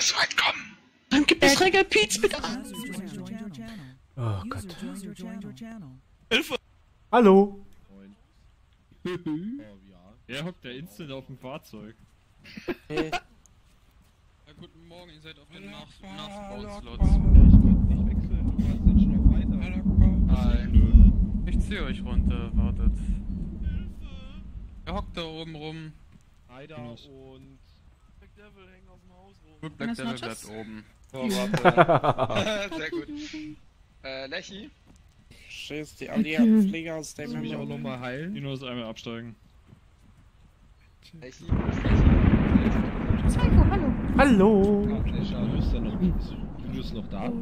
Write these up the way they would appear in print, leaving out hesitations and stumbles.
so weit kommen, dann gibt es Regelpeats mit an. Oh Gott. Hilfe! Hallo! Wer hockt der Instant auf dem Fahrzeug? Ja, guten Morgen, ihr seid auf dem Nachbauslots. Ich konnte nicht wechseln, du warst dann schon noch weiter. Hi. Ich zieh euch runter, wartet. Wer hockt da oben rum? Heider und... Black Devil hängen auf dem Haus rum. Gut, Black Devil Nachos? bleibt oben. Oh, warte. Sehr gut. Lechi? Schießt die alliierten Flieger aus dem Kannst du mich auch Himmel. nochmal heilen? Nur ist einmal absteigen. Lechi? Psycho, hallo. Hallo! Du bist noch da?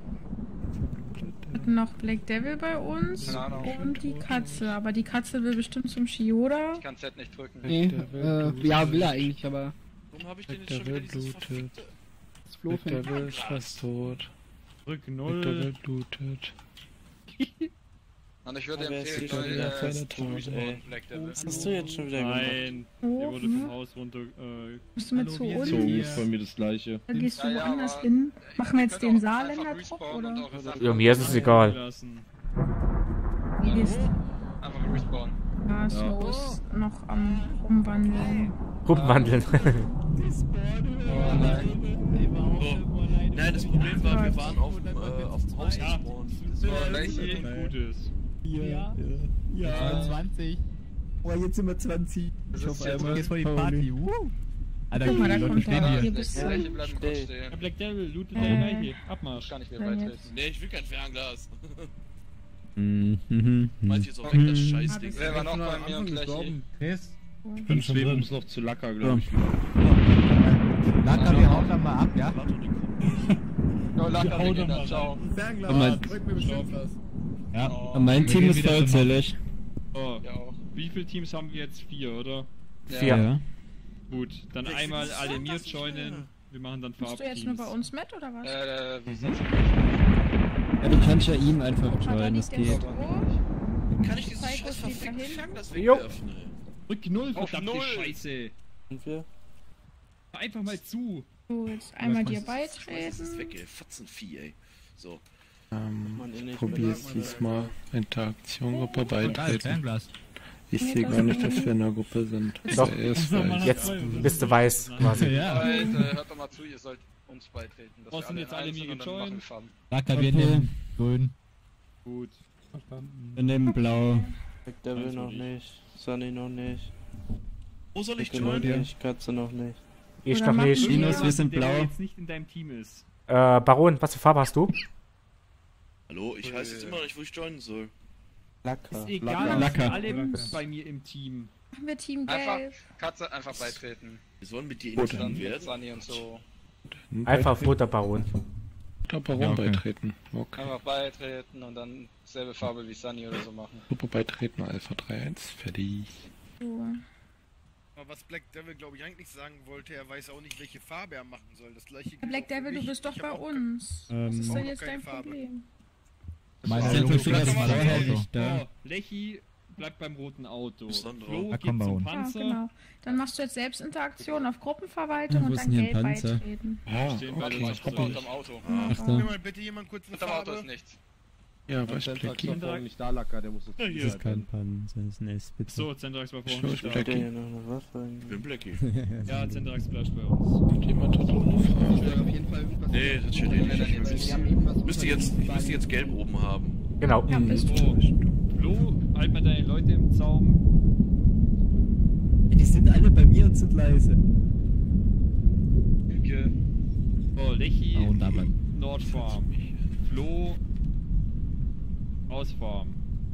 Noch Black Devil bei uns Keine Ahnung. und die Katze. Aber die Katze will bestimmt zum Shioda. Ich kann Z nicht drücken. Nee, ja, will er eigentlich, aber Warum habe ich denn jetzt schon wieder dieses verfickte... das Flohfeld. Devil ist fast tot. Drück Devil 0. blutet. Und ich würde Aber er ist empfehlen, wieder Leute, tot, ey. Black Devil. Was hast du jetzt schon wieder gemacht? Nein, der wurde vom Haus runter... Bist du mit zu uns? ist bei mir das gleiche. Dann gehst du Ja, ja, woanders aber hin. Machen wir Ihr jetzt könnt den auch Saarländer einfach Trupp, respawnen und oder? eure Sachen Ja, mir ist es egal. Wie gehst einfach respawnen. Ja, Slow ist noch am Rumwandeln. Rumwandeln. Oh nein. Nein, das Problem war, wir waren auf dem Haus Ja. gespawnt. So, Das Lechi? ist Gutes. Ja. Ja. 20. Oh, jetzt sind wir 20. Das Ich ist hoffe, jetzt einmal jetzt vor die Party. Alter, Guck mal, da die Leute kommt stehen er. hier. Hier bist du. Lechi, bleib kurz Steh. Ja, stehen. Black Devil, lootet der Leiche. Ich Abmarsch. kann nicht mehr Dann beitreten. Nee, ich will kein Fernglas. Mhm. Meint ihr so weg, das Scheißding. Wer war noch bei mir und Lechi? Chris? Ich bin schon drin. Noch zu Lacker, glaube ich. Lacker, wir hauen dann mal ab, ja? Jo, Lacker, wir gehen dann, ciao. Fernglas, drück mir bestimmt was. Ja, Oh. mein Team ist vollzählig. Oh, Ja auch. wie viele Teams haben wir jetzt? 4, oder? Vier. Gut, dann einmal alle mir joinen. Wir machen dann Bist du jetzt nur bei Farbteams. uns mit, oder was? Wie sieht's Ja, du kannst ja ihm einfach Guck mal, da joinen, das liegt der geht. Stroh. Kann ich dieses Psycho scheiß steht verfickte dahin. Fernglas Jo. wegwerfen, ey? Drück 0, Auf verdammte 0. Scheiße. Und wir? Einfach mal zu. So, jetzt einmal dir Schmeiß es beitreten. weg, ey. Fotzenvieh, ey. So. Man eh nicht Probier's diesmal. Interaktion-Gruppe beitreten. Fernglas. Ich sehe gar nicht, dass wir in einer Gruppe sind. Doch. Er ist weiß. Jetzt bist du weiß, quasi. Ja. Leute, hört doch mal zu, ihr sollt uns beitreten. Dass Was sind jetzt in alle eins mir sind und dann gejoint? machen wir Farben. Lacker, wir nehmen grün. Gut. Wir nehmen blau. Black Devil noch nicht. Sunny noch nicht. Wo soll ich Bitte noch joinen? nicht. Katze noch nicht. Ich Oder noch machen nicht. wir- Linus, wir sind Der blau. jetzt nicht in deinem Team ist. Baron, was für Farbe hast du? Hallo, ich weiß jetzt immer noch nicht, wo ich joinen soll. Lacker. Ist egal, Lacker. alle bei mir im Team. Machen wir Team Einfach, Gelb. Katze, einfach beitreten. Wir sollen mit dir Gut, in Dann Team mit werden. Sunny und so. Einfach roter Baron. Baron Ja, okay. beitreten. Okay. Einfach beitreten und dann selbe Farbe wie Sunny oder so machen. Super beitreten, Alpha 3-1. Fertig. So. Aber was Black Devil, glaube ich, eigentlich sagen wollte, er weiß auch nicht, welche Farbe er machen soll. Das gleiche gilt Black auch für Devil, du mich. bist doch Ich bei hab auch uns. Ähm, Was ist auch denn noch jetzt keine dein Farbe. Problem? Meine Zentralflieger ist ist vorher vorher nicht da. Oh, Lechi bleibt beim roten Auto. Bis dann drauf. Flo Da geht kommen wir zum unten. Ja, Panzer. genau. Dann machst du jetzt Selbstinteraktion auf Gruppenverwaltung Ja, wo und ist dann denn hier Gelb ein Panzer? beitreten. Ah, Stehen beide okay, noch Ich so. bin unterm Auto. Ach Kann da. mir mal bitte jemand kurz eine Unterm Auto ist Farbe? nichts. Ja, was Blackie? nicht da, Lacker, der muss das. Ja, Das hier. ist kein Panzer, das ist eine Spitze. So, Zentrax war vorhin Schau, nicht da. Black. Der hier noch eine Waffe. Ich bin Blackie. Ja, Zentrax bleibt bei uns. Jemand hat auch eine Frage. Auf jeden Fall irgendwas. Nee, das steht eh nicht. Wir haben eben was Müsste jetzt gelb oben haben. Genau. Ja, bist du. So, Flo, halt mal deine Leute im Zaum. Die sind alle bei mir und sind leise. Lüge. So, Lechi, Oh, und aber. Nordfarm. Flo, Ausfarm.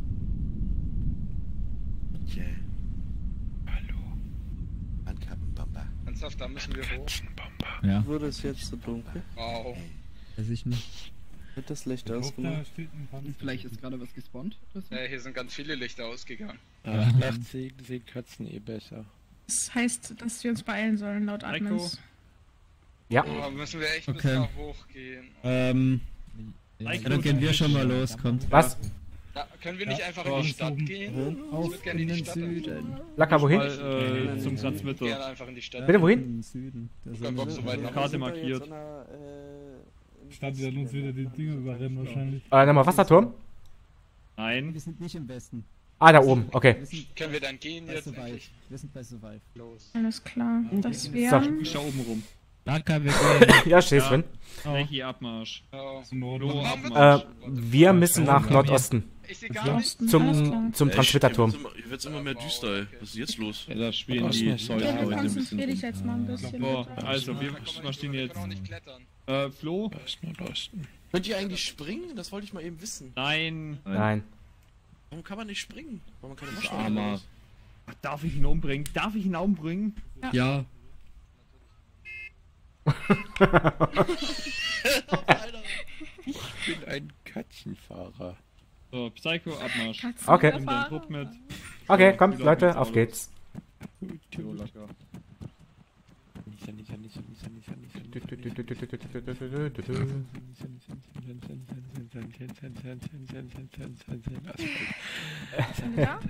Yeah. Hallo. Ankappenbamba. Ernsthaft, da müssen wir hoch. Ja, Wurde es jetzt so dunkel? Wow. weiß ich nicht. Wird das Licht ausgemacht? Vielleicht ist gerade was gespawnt. oder so. Hier sind ganz viele Lichter ausgegangen. Ach, nachts sehen Katzen eh besser. Das heißt, dass wir uns beeilen sollen, laut Heiko. Admins. Ja. Oh, müssen wir echt bis Okay. da hochgehen. Ja, dann gehen wir schon mal los, kommt. Was? Ja, können wir nicht einfach in die Stadt gehen? Ich Auf würde gerne in die Stadt. Lacker, wohin? Zum Transmitter. Gerne einfach in die Stadt. Bitte, wohin? Süden. Kein Bock, so weit nach Karte markiert. Stadt werden uns wieder die Dinge überrennen wahrscheinlich. Nochmal Wasserturm? Nein. Wir sind nicht im Westen. Ah, da oben, okay. Können wir dann gehen Bei jetzt Survive. endlich? Wir sind bei Survive. Los. Alles klar. Das wären... Ich schau oben rum. Lacker, wir gehen. Ja, stehst drin. Fläche Abmarsch. Ja. Flo, Warum wird Abmarsch. Wir müssen nach Nordosten. Ich sehe gar nichts. Osten, alles klar. Zum Transmitterturm. Hier wird's immer mehr düster, ey. Was ist jetzt los? Ja, da spielen Was die noch so? Leute Ja, heute ein konzentrier bisschen dich jetzt mal ein bisschen. rum. So, also, wir stehen jetzt. Kann auch nicht klettern. Flo? Was Nordosten? Könnt ihr eigentlich springen? Das wollte ich mal eben wissen. Nein. Nein. Warum kann man nicht springen? Warum kann man Armer. nicht Ach, darf ich ihn umbringen? Darf ich ihn umbringen? Ja. Ich bin ein Katzenfahrer. So, Psycho, Abmarsch. Okay. Nimm deinen Trupp mit. Okay, kommt, Leute, auf geht's. So, locker. Ja?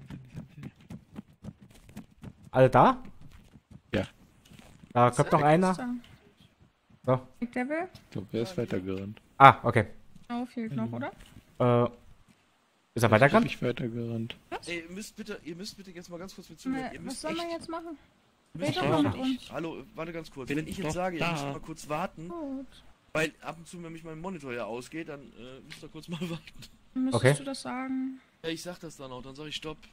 Alle da? Ja. Da kommt noch einer. So. Big Devil? So, wer ist weitergerannt? Ah, okay. Oh, fehlt noch, oder? Ist er Hab weitergerannt? ich weitergerannt. Ey, ihr müsst bitte jetzt mal ganz kurz mit zuhören. Ihr Was müsst soll man echt... jetzt machen? Müsst Red doch doch mal mal mit uns. Hallo, warte ganz kurz. Bin Wenn ich doch jetzt sage, ihr da. müsst mal kurz warten, Gut. weil ab und zu, wenn mich mein Monitor ja ausgeht, dann müsst ihr kurz mal warten. Dann müsstest Okay. du das sagen. Ja, ich sag das dann auch, dann sag ich Stopp.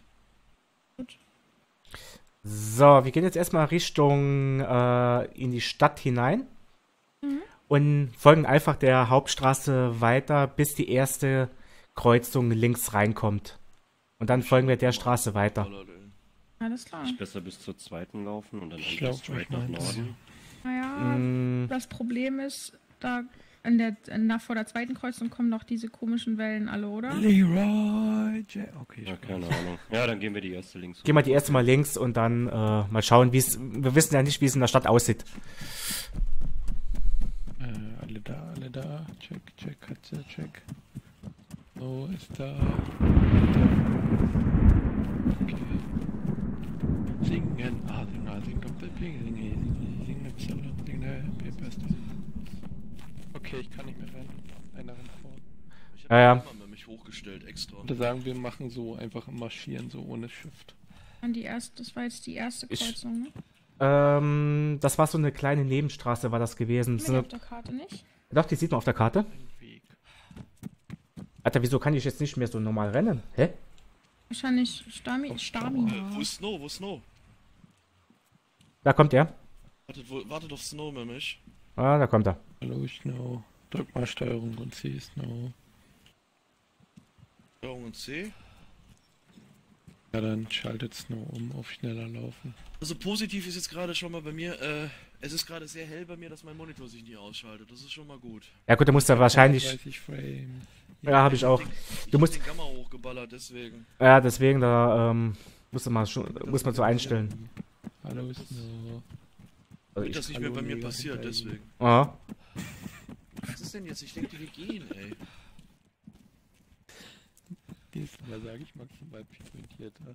So, wir gehen jetzt erstmal Richtung in die Stadt hinein und folgen einfach der Hauptstraße weiter, bis die erste Kreuzung links reinkommt. Und dann folgen wir der Straße weiter. Alles klar. Besser bis zur zweiten laufen und dann Ich entweder glaub, straight ich nach mein's. Norden. Naja, das Problem ist, da vor der zweiten Kreuzung kommen noch diese komischen Wellen alle, oder? Leroy Okay, Ja, keine Ahnung. Ja, dann gehen wir die erste links. Gehen wir die erste mal links und dann mal schauen, wie es. Wir wissen ja nicht, wie es in der Stadt aussieht. alle da. Check, Katze, check. So, ist da. Okay. Singen, okay, ich kann nicht mehr rennen. Einer rennt vor. Ich Ja. hab immer mich hochgestellt, extra. Ich würde sagen, wir machen so einfach im Marschieren, so ohne Shift. Das war jetzt die erste Kreuzung, ne? Das war so eine kleine Nebenstraße, war das gewesen. Sieht So man eine, auf der Karte nicht. doch, die sieht man auf der Karte. Weg. Alter, wieso kann ich jetzt nicht mehr so normal rennen? Hä? Wahrscheinlich Stamina. Wo ist Snow? Wo ist Snow? Da kommt er. Wartet auf Snow, nämlich. Ah, da kommt er. Hallo, Snow. Drück mal Steuerung und C, Snow. Steuerung und C. Ja, dann schaltet Snow um auf schneller laufen. Also positiv ist jetzt gerade schon mal bei mir, es ist gerade sehr hell bei mir, dass mein Monitor sich nie ausschaltet. Das ist schon mal gut. Ja gut, du musst ja wahrscheinlich. 30 Frames. Ja, habe ich auch. Du musst. Ich hab den Gamma hochgeballert, deswegen. Ja, deswegen, da muss man so einstellen. Hallo, Snow. Also Das ist nicht mehr bei mir passiert, deswegen. Ah. Was ist denn jetzt? Ich denke, wir gehen, ey. Nächstes Mal sage ich maximal pigmentierter.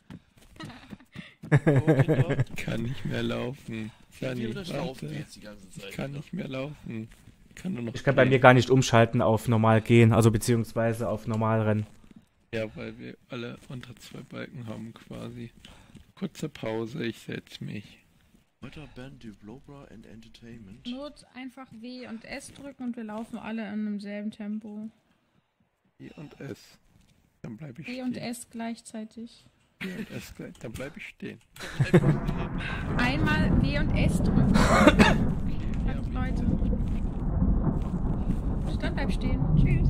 Oh, Kann nicht mehr laufen. wir oder laufen warte. wir jetzt die ganze Zeit? Ich kann nicht mehr laufen. Ich kann nur noch. Ich kann bei mir gar nicht umschalten auf normal gehen, also beziehungsweise auf normal rennen. Ja, weil wir alle unter 2 Balken haben quasi. Kurze Pause, ich setz mich. Weiter Band Developer and Entertainment. Not einfach W und S drücken und wir laufen alle in demselben Tempo. E und S. Dann bleibe ich W stehen. und S gleichzeitig. E und S gleich. Dann bleibe ich stehen. Einmal W und S drücken. Okay, Leute. Dann bleib stehen. Tschüss.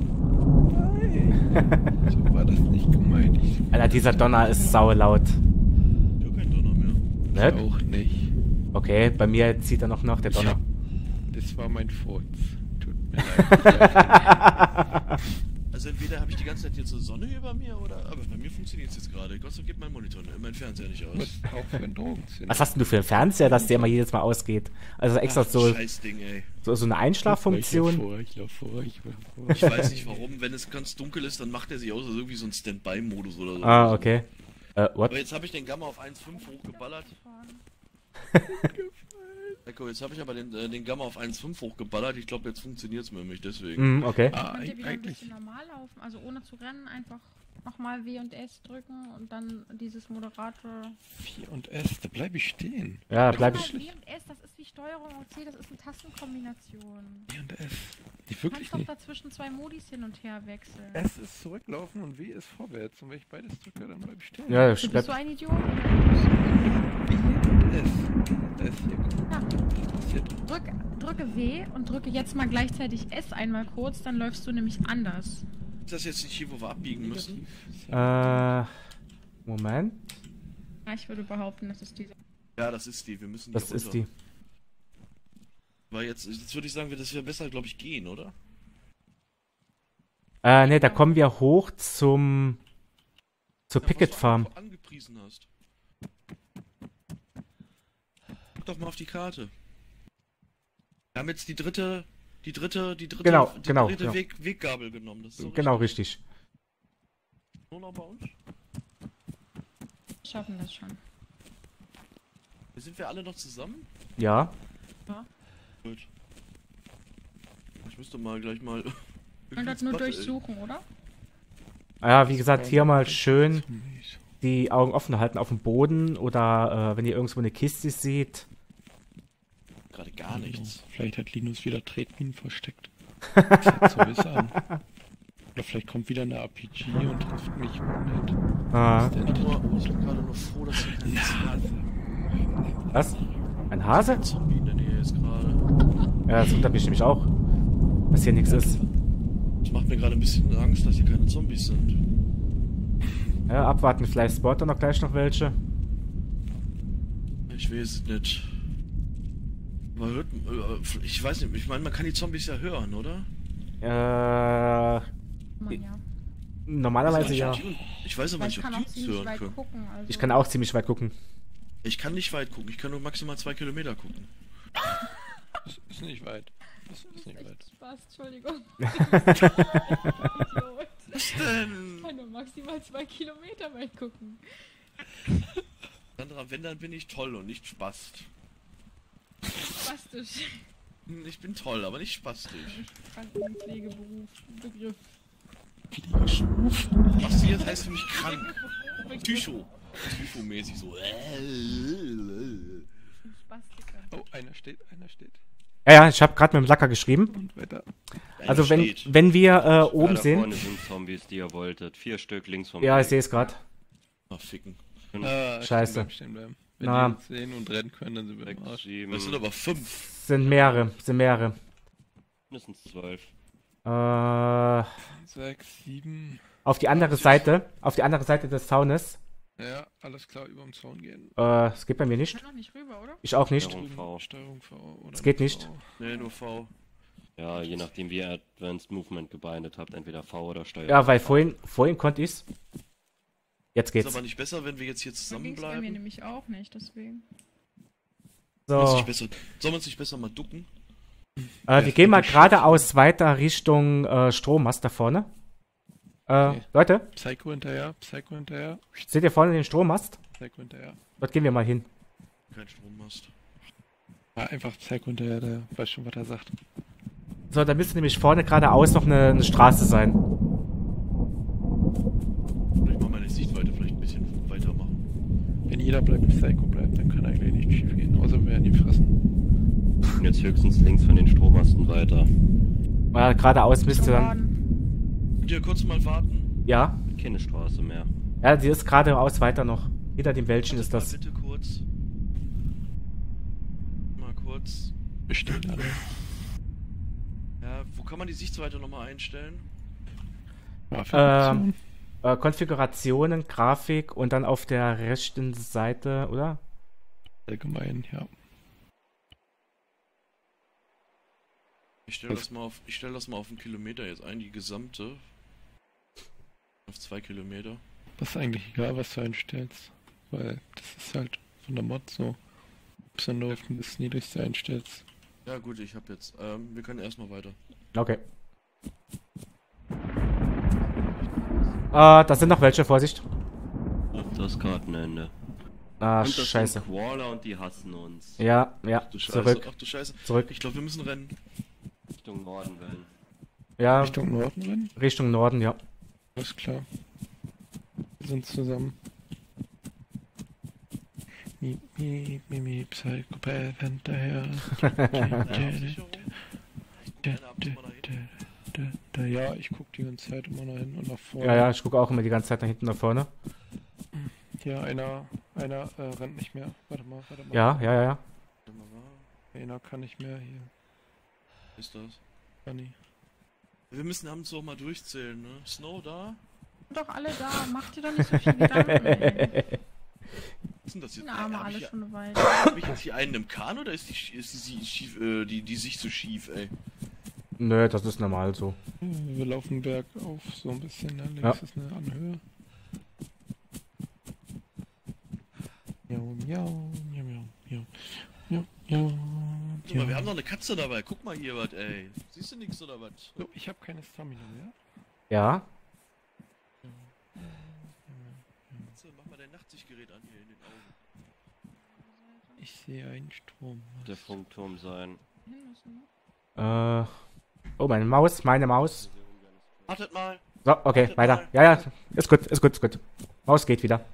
So war das nicht gemeint. Alter, dieser Donner ist saulaut. Ja, kein Donner mehr. Ne? Auch nicht. Okay, bei mir zieht er noch der Donner. Das war mein Furz. Tut mir leid. Also entweder habe ich die ganze Zeit jetzt so Sonne über mir oder. Aber bei mir funktioniert es jetzt gerade. Gott sei Dank geht mein Monitor, mein Fernseher nicht aus. Auch für einen Drogenszene. Was hast denn du für einen Fernseher, dass der immer jedes Mal ausgeht? Also extra so, Scheißding, ey. so eine Einschlaffunktion. Ich lauf vor. Ich weiß nicht warum, wenn es ganz dunkel ist, dann macht er sich aus als irgendwie so ein Standby-Modus oder so. Ah, okay. What? Aber jetzt habe ich den Gamma auf 1.5 hochgeballert. Ecco, jetzt habe ich aber den Gamma auf 1.5 hochgeballert. Ich glaube, jetzt funktioniert es nämlich deswegen. Okay. Könnt ihr wieder ein bisschen normal laufen, also ohne zu rennen, einfach nochmal W und S drücken und dann dieses Moderator... V und S, da bleibe ich stehen. Ja, da bleib ich... W und S, das ist wie Steuerung und C, das ist eine Tastenkombination. V und S. Die Du wirklich kannst doch nicht. dazwischen zwei Modis hin und her wechseln. S ist zurücklaufen und W ist vorwärts. Und wenn ich beides drücke, dann bleibe ich stehen. Ja, Du bist so ein Idiot. S. S hier, guck. Ja. Passiert. Drücke W und drücke jetzt mal gleichzeitig S einmal kurz, dann läufst du nämlich anders. Ist das jetzt nicht hier, wo wir abbiegen müssen? Moment. Ja, ich würde behaupten, das ist diese. Ja, das ist die. Wir müssen Das hier ist runter. die. Weil jetzt würde ich sagen, das wäre besser, glaube ich, gehen, oder? Ne, da kommen wir hoch zur Picket was du Farm. auch angepriesen hast. Guck doch mal auf die Karte. Wir haben jetzt die dritte Genau. Weggabel genommen. Das ist so Genau, richtig. Nur noch bei uns? Wir schaffen das schon. Sind wir alle noch zusammen? Ja. Ja. Gut. Ich müsste mal gleich mal... Und das nur durchsuchen, oder? Ja, wie gesagt, hier mal schön die Augen offen halten auf dem Boden oder wenn ihr irgendwo eine Kiste seht. Gerade gar nichts. Vielleicht hat Linus wieder Tretminen versteckt. Das hört so bis an. Oder vielleicht kommt wieder eine RPG und trifft mich nicht. Ah. Ich bin gerade nur froh, dass hier kein Hase. Was? Ein Hase? Zombie in der Nähe ist gerade. Ja, das wundert mich nämlich auch, dass hier nichts ist. Das macht mir gerade ein bisschen Angst, dass hier keine Zombies sind. Ja, abwarten, vielleicht spawnt da noch gleich noch welche. Ich weiß es nicht. Aber hört, ich weiß nicht, ich meine, man kann die Zombies ja hören, oder? Ja. Normalerweise ja. Ich weiß aber Ich nicht, kann ob auch die uns ziemlich hören weit können. gucken. Also. Ich kann auch ziemlich weit gucken. Ich kann nicht weit gucken, ich kann nur maximal 2 Kilometer gucken. Das ist nicht weit. Das ist nicht weit. Spaß, Entschuldigung. Was denn? Ich kann nur maximal 2 Kilometer weit gucken. Sandra, wenn, dann bin ich toll und nicht spast. Spastisch. Ich bin toll, aber nicht spastisch. Krankenpflegeberuf, Begriff. Was du jetzt heißt für mich krank. Tycho-mäßig so. Spastiker. Oh, einer steht. Ja, ich habe gerade mit dem Lacker geschrieben. Und weiter. Also wenn wir oben da sehen. vorne sind Zombies, die ihr wolltet. 4 Stück links vom Ja, Weg. ich sehe es gerade. Ach, ficken. Scheiße. Stehen bleiben. Wenn Na. die uns sehen und rennen können, dann sind wir im Arsch. 7, Das sind aber 5. Sind mehrere. mindestens 12. 6, 7. Auf die andere Seite des Zaunes. Ja, alles klar, über den Zaun gehen. Es geht bei mir Ich nicht. kann noch nicht rüber, oder? Ich auch nicht. Steuerung V. Steuerung V. Oder Es geht nicht. V. Nee, nur V. Ja, je nachdem wie ihr Advanced Movement gebindet habt, entweder V oder Steuerung. Ja, weil vorhin konnte ich's. Jetzt Ist geht's. aber nicht besser, wenn wir jetzt hier So ging's bei mir zusammenbleiben. nämlich auch nicht, deswegen. Soll So. man sich besser mal ducken? Wir gehen mal geradeaus weiter Richtung Strommast da vorne. Okay. Leute, Psycho hinterher. seht ihr vorne den Strommast? Psycho hinterher. Dort gehen wir mal hin. Kein Strommast. Ja, einfach Psycho hinterher, der weiß schon, was er sagt. So, da müsste nämlich vorne geradeaus noch eine Straße sein. Vielleicht mal meine Sichtweite vielleicht ein bisschen weiter machen. Wenn jeder Psycho bleibt, dann kann eigentlich nicht schief gehen, außer wir werden ihn fressen. Ich bin jetzt höchstens links von den Strommasten weiter. Geradeaus müsste dann. Könnt ihr kurz mal warten? Ja. Keine Straße mehr. Ja, die ist geradeaus weiter noch. Hinter dem Wäldchen ist das. Bitte kurz. Mal kurz. Wir stehen alle. Ja, wo kann man die Sichtweite nochmal einstellen? Konfigurationen, Grafik und dann auf der rechten Seite, oder? Allgemein, ja. Ich stelle das mal auf einen Kilometer jetzt ein, die gesamte. Auf 2 Kilometer. Das ist eigentlich egal, was du einstellst. Weil das ist halt von der Mod so. Ob du nur auf das Niedrigste einstellst. Ja gut, ich hab jetzt. Wir können erstmal weiter. Okay. Da sind noch welche, Vorsicht. Das Kartenende. Ah, und das scheiße. sind Qualler und die hassen uns. Ja, Ach du Scheiße, zurück. ach du Scheiße. Zurück. Ich glaube, wir müssen rennen. Richtung Norden rennen. Ja, Richtung Norden rennen? Richtung Norden, ja. Alles klar. Wir sind zusammen. Miep, miep, miep, miep, Psychopath hinterher. Ja, ich guck die ganze Zeit immer nach hinten und nach vorne. Ja, ich gucke auch immer die ganze Zeit nach hinten nach vorne. Ja, einer rennt nicht mehr. Warte mal. Ja. Einer kann nicht mehr hier. Ist das? Funny. Wir müssen abends auch mal durchzählen, ne? Snow da? Doch alle da, mach dir doch nicht so viel Gedanken, ey. Was sind das jetzt? Die Arme alle schon eine Weile. Hab ich jetzt hier einen im Kahn oder ist die schief, die Sicht so schief, ey? Nö, das ist normal so. Wir laufen bergauf so ein bisschen, ne? Links Ja. ist eine Anhöhe. Miau, miau, miau, miau, miau, miau, miau. Guck mal, wir haben noch eine Katze dabei. Guck mal hier was, ey. Siehst du nichts oder was? So, ich habe keine Stamina mehr. Ja. Katze, mach mal dein Nachtsichtgerät an hier in den Augen. Ich sehe einen Strom. Der Funkturm sein. Oh, meine Maus. Wartet mal. So, okay, Wartet weiter. mal. Ja, ist gut. Maus geht wieder.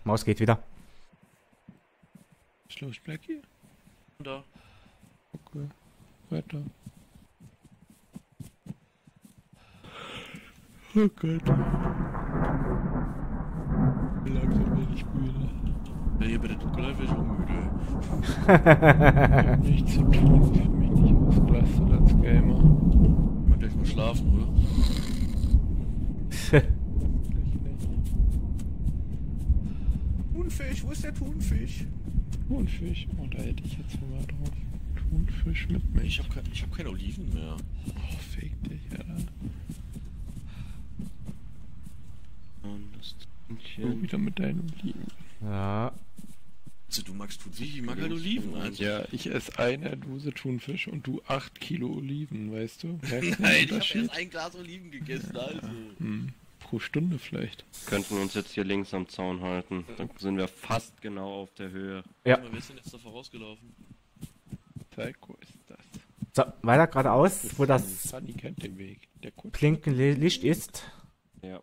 Schluss, Blackie? Da. Okay. Weiter. Oh Gott. Langsam werde ich müde. Ja, hier bei der Dunkelheit werde ich auch müde. Ich hab nichts zu tun. Ich hab mich nicht ausgelastet als Gamer. Mal gleich mal schlafen, oder? Thunfisch, wo ist der Thunfisch? Thunfisch? Oh, da hätte ich jetzt mal drauf. Thunfisch mit mir. Ich hab keine Oliven mehr. Oh, fick dich, Alter. Und das Du Tütchen. wieder mit deinen Oliven. Ja. Also du magst Thunfisch, ich mag halt Oliven. Also. Ja, ich esse eine Dose Thunfisch und du 8 Kilo Oliven, weißt du? Merkst du den Nein, ich hab Unterschied? erst ein Glas Oliven gegessen, also. Pro Stunde vielleicht. Könnten uns jetzt hier links am Zaun halten. Dann sind wir fast genau auf der Höhe. Ja. Warte mal, wer ist denn jetzt da vorausgelaufen? Psycho ist das. So, weiter geradeaus, wo das Sunny kennt den Weg. Der kurz. Blinkenlicht ist. Ja.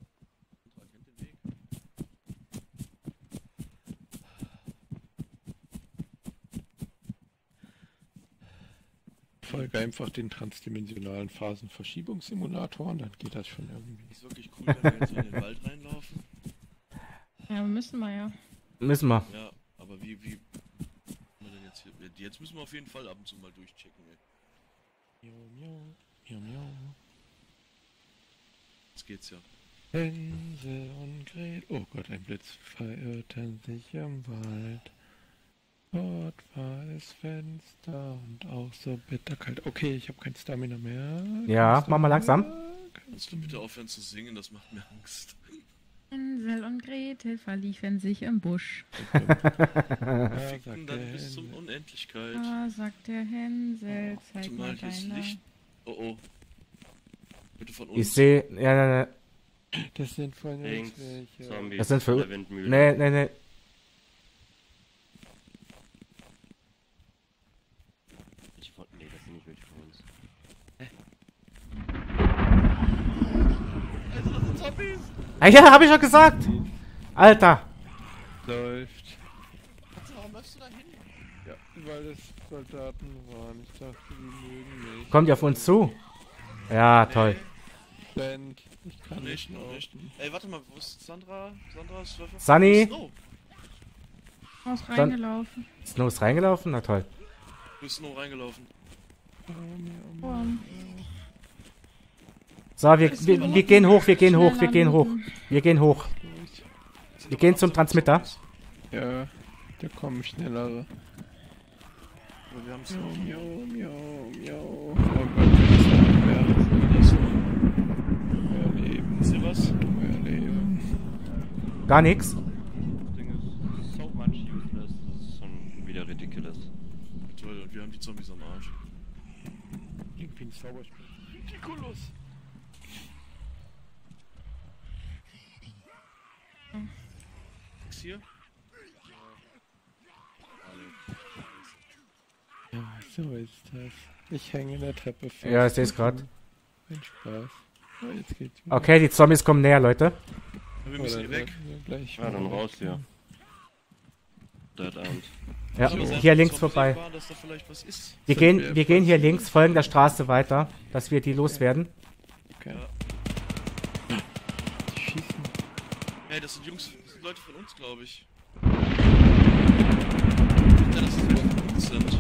Folge einfach den transdimensionalen Phasenverschiebungssimulator und dann geht das schon irgendwie. Ist wirklich cool, wenn wir jetzt hier in den Wald reinlaufen. Ja, müssen wir ja. Müssen wir. Ja, aber wie wir denn jetzt hier? Jetzt müssen wir auf jeden Fall ab und zu mal durchchecken, ey. Miau, miau, miau, miau. Jetzt geht's ja. Hänsel und Gretel. Oh Gott, ein Blitz verirrten sich im Wald. Dort war es Fenster und auch so bitterkalt. Okay, ich habe kein Stamina mehr. Ja, mach mal langsam. Kannst du bitte aufhören zu singen? Das macht mir Angst. Hänsel und Gretel verliefen sich im Busch. Ficken dann bis zum Unendlichkeit. Ah, sagt der Hänsel, zeig Zumal mal hier ist deine... Licht. Oh oh. Bitte von uns. Ich sehe. Ja. Das sind von uns Links. welche. Zombies. Das sind für. der Windmühle. Nee. Nee, das sind nicht welche von uns. Also, das sind Zombies! Ah ja, hab ich schon gesagt! Alter! Läuft. Warum läufst du da hin? Ja, weil es Soldaten waren. Ich dachte, die mögen mich. Kommt ihr auf uns zu? Ja, toll. Band. Ich kann nicht Nicht. laufen. Ey, warte mal, wo ist Sandra? Sandra ist Läufer? Sunny? Snow. Raus reingelaufen. Snow ist reingelaufen? Na toll. Wo ist Snow reingelaufen? So, wir gehen hoch. Wir gehen hoch. Wir gehen zum Transmitter. Ja, da kommen schnellere. Aber wir haben Miau, Snow. miau, miau, miau. Oh Gott, das ist mehr. Mehr Leben. Ist hier was? Mehr Leben. Gar nichts. Das Ding ist so much useless. Das ist schon wieder ridiculous. Toll, und wir haben die Zombies am Arsch. Irgendwie ein Zauberspiel. Ridiculous. Nix hier? Ja, so ist das. Ich hänge in der Treppe fest. Ja, ich sehe es gerade. Ein Spaß. Oh, jetzt geht's wieder. Okay, die Zombies kommen näher, Leute. Wir müssen hier weg. Gleich Ja, dann raus hier. Dead End. Ja, Soll das hier einfach links so vorbei. war, dass da vielleicht was ist? Wir gehen hier links, folgen der Straße weiter, dass wir die loswerden. Okay. Die schießen. Hey, das sind Jungs, das sind Leute von uns, glaube ich. Ja, dass das Leute von uns sind.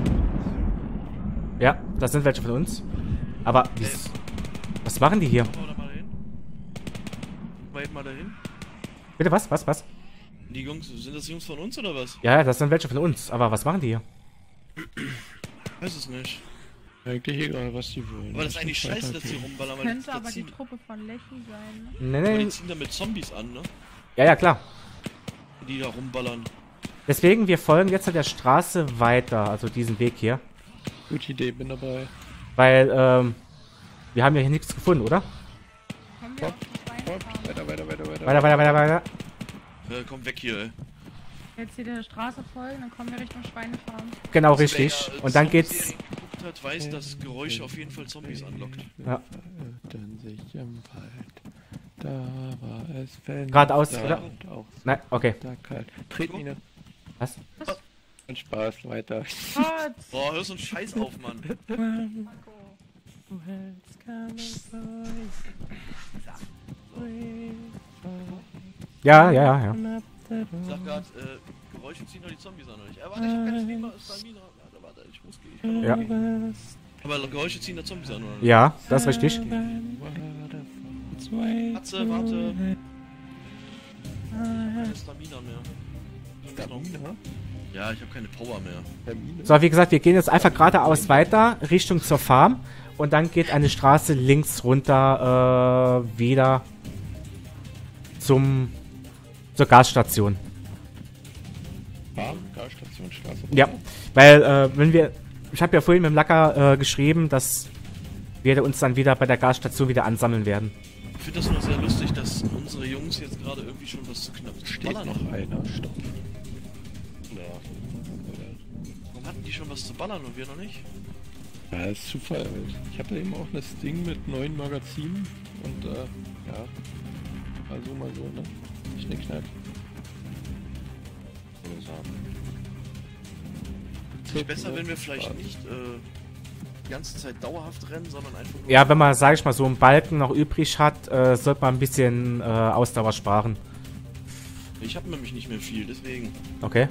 Ja, das sind welche von uns. Aber was machen die hier? Guck mal da mal hin. Guck mal eben mal dahin. Bitte was? Was? Die Jungs, sind das Jungs von uns oder was? Ja, das sind welche von uns. Aber was machen die hier? Weiß es nicht. Eigentlich egal, was die wollen. Aber das ist eigentlich scheiße, dass die rumballern, weil Könnte die aber die ziehen, Truppe von Lechi sein, ne? Nee, aber nee. die ziehen da mit Zombies an, ne? Ja, klar. Die da rumballern. Deswegen, wir folgen jetzt an der Straße weiter. Also diesen Weg hier. Gute Idee, bin dabei. Weil, wir haben ja hier nichts gefunden, oder? Kommen wir auf die Schweinefarm. Weiter. Komm weg hier, ey. Jetzt hier der Straße folgen, dann kommen wir Richtung Schweinefarm. Genau, richtig. Wer, Und dann geht's... Zombies geguckt hat, weiß, dass Geräusche auf jeden Fall Zombies anlockt. Ja. Verirrten sich im Wald. Da war es Fenster. Geradeaus, oder? und auch Nein, okay. da kalt. Tretmine. Was? Und Spaß, weiter. Gott! Boah, hör so einen Scheiß auf, Mann. Ja. Ich sag grad, Geräusche ziehen doch die Zombies an, oder nicht? Warte, ich hab keine Stamina. Warte, ich muss gehen. Ich kann Ja. noch gehen. Aber Geräusche ziehen da Zombies an, oder nicht? Ja, das ist richtig. Katze, warte. Keine Stamina mehr. Stamina? Ja, ich habe keine Power mehr. So, wie gesagt, wir gehen jetzt einfach geradeaus weiter, Richtung zur Farm. Und dann geht eine Straße links runter, wieder zur Gasstation. Farm, Gasstation, Straße. Ja, weil, ich habe ja vorhin mit dem Lacker geschrieben, dass wir uns dann wieder bei der Gasstation wieder ansammeln werden. Ich finde das nur sehr lustig, dass unsere Jungs jetzt gerade irgendwie schon was zu knapp Steht noch einer, stopp. Ja. Warum hatten die schon was zu ballern und wir noch nicht? Ja, das ist Zufall halt. Ich hatte eben auch das Ding mit 9 Magazinen und ja. Mal so, ne? Schnickschnack. Ist besser, wenn wir vielleicht nicht die ganze Zeit dauerhaft rennen, sondern einfach nur... Ja, wenn man, sage ich mal, so einen Balken noch übrig hat, sollte man ein bisschen Ausdauer sparen. Ich habe nämlich nicht mehr viel, deswegen. Okay.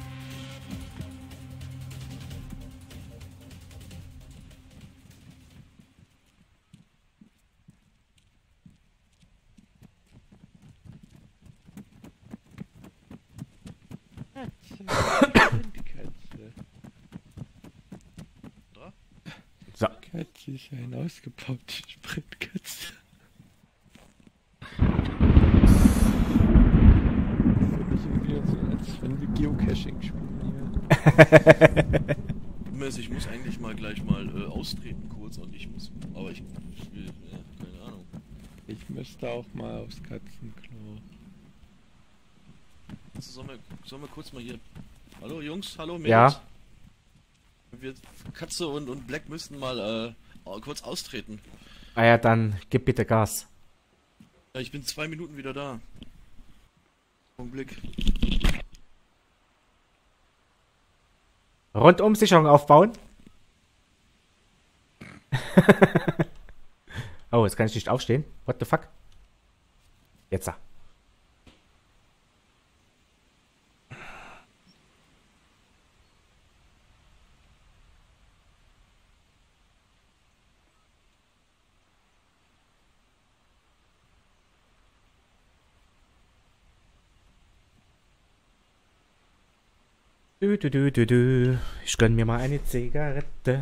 So. Katze ist ein ausgebaute Sprintkatze. Irgendwie so, als wenn wir Geocaching spielen hier. Ich muss eigentlich mal gleich mal austreten kurz und ich muss... Aber ich will... keine Ahnung. Ich müsste auch mal aufs Katzenklo. Also sollen wir kurz mal hier... Hallo Jungs, hallo Mädels. Ja. Wir, Katze und Black müssten mal kurz austreten. Ah ja, dann gib bitte Gas. Ja, ich bin 2 Minuten wieder da. Augenblick. Rundumsicherung aufbauen. Oh, jetzt kann ich nicht aufstehen. What the fuck? Jetzt. Ich gönn mir mal eine Zigarette.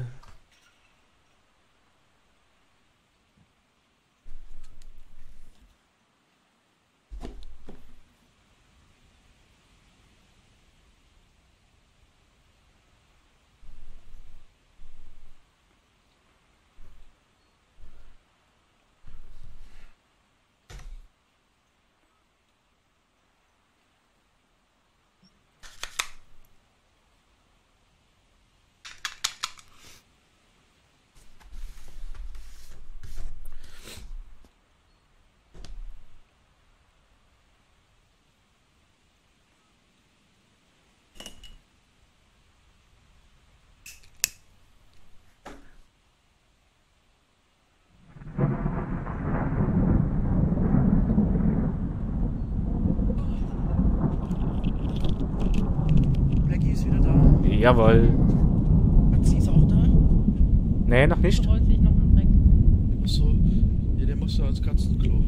Jawohl. Sie ist auch da? Nee, noch nicht. Rollt sich noch im Dreck. Achso, ja, der muss ja ans Katzenklo.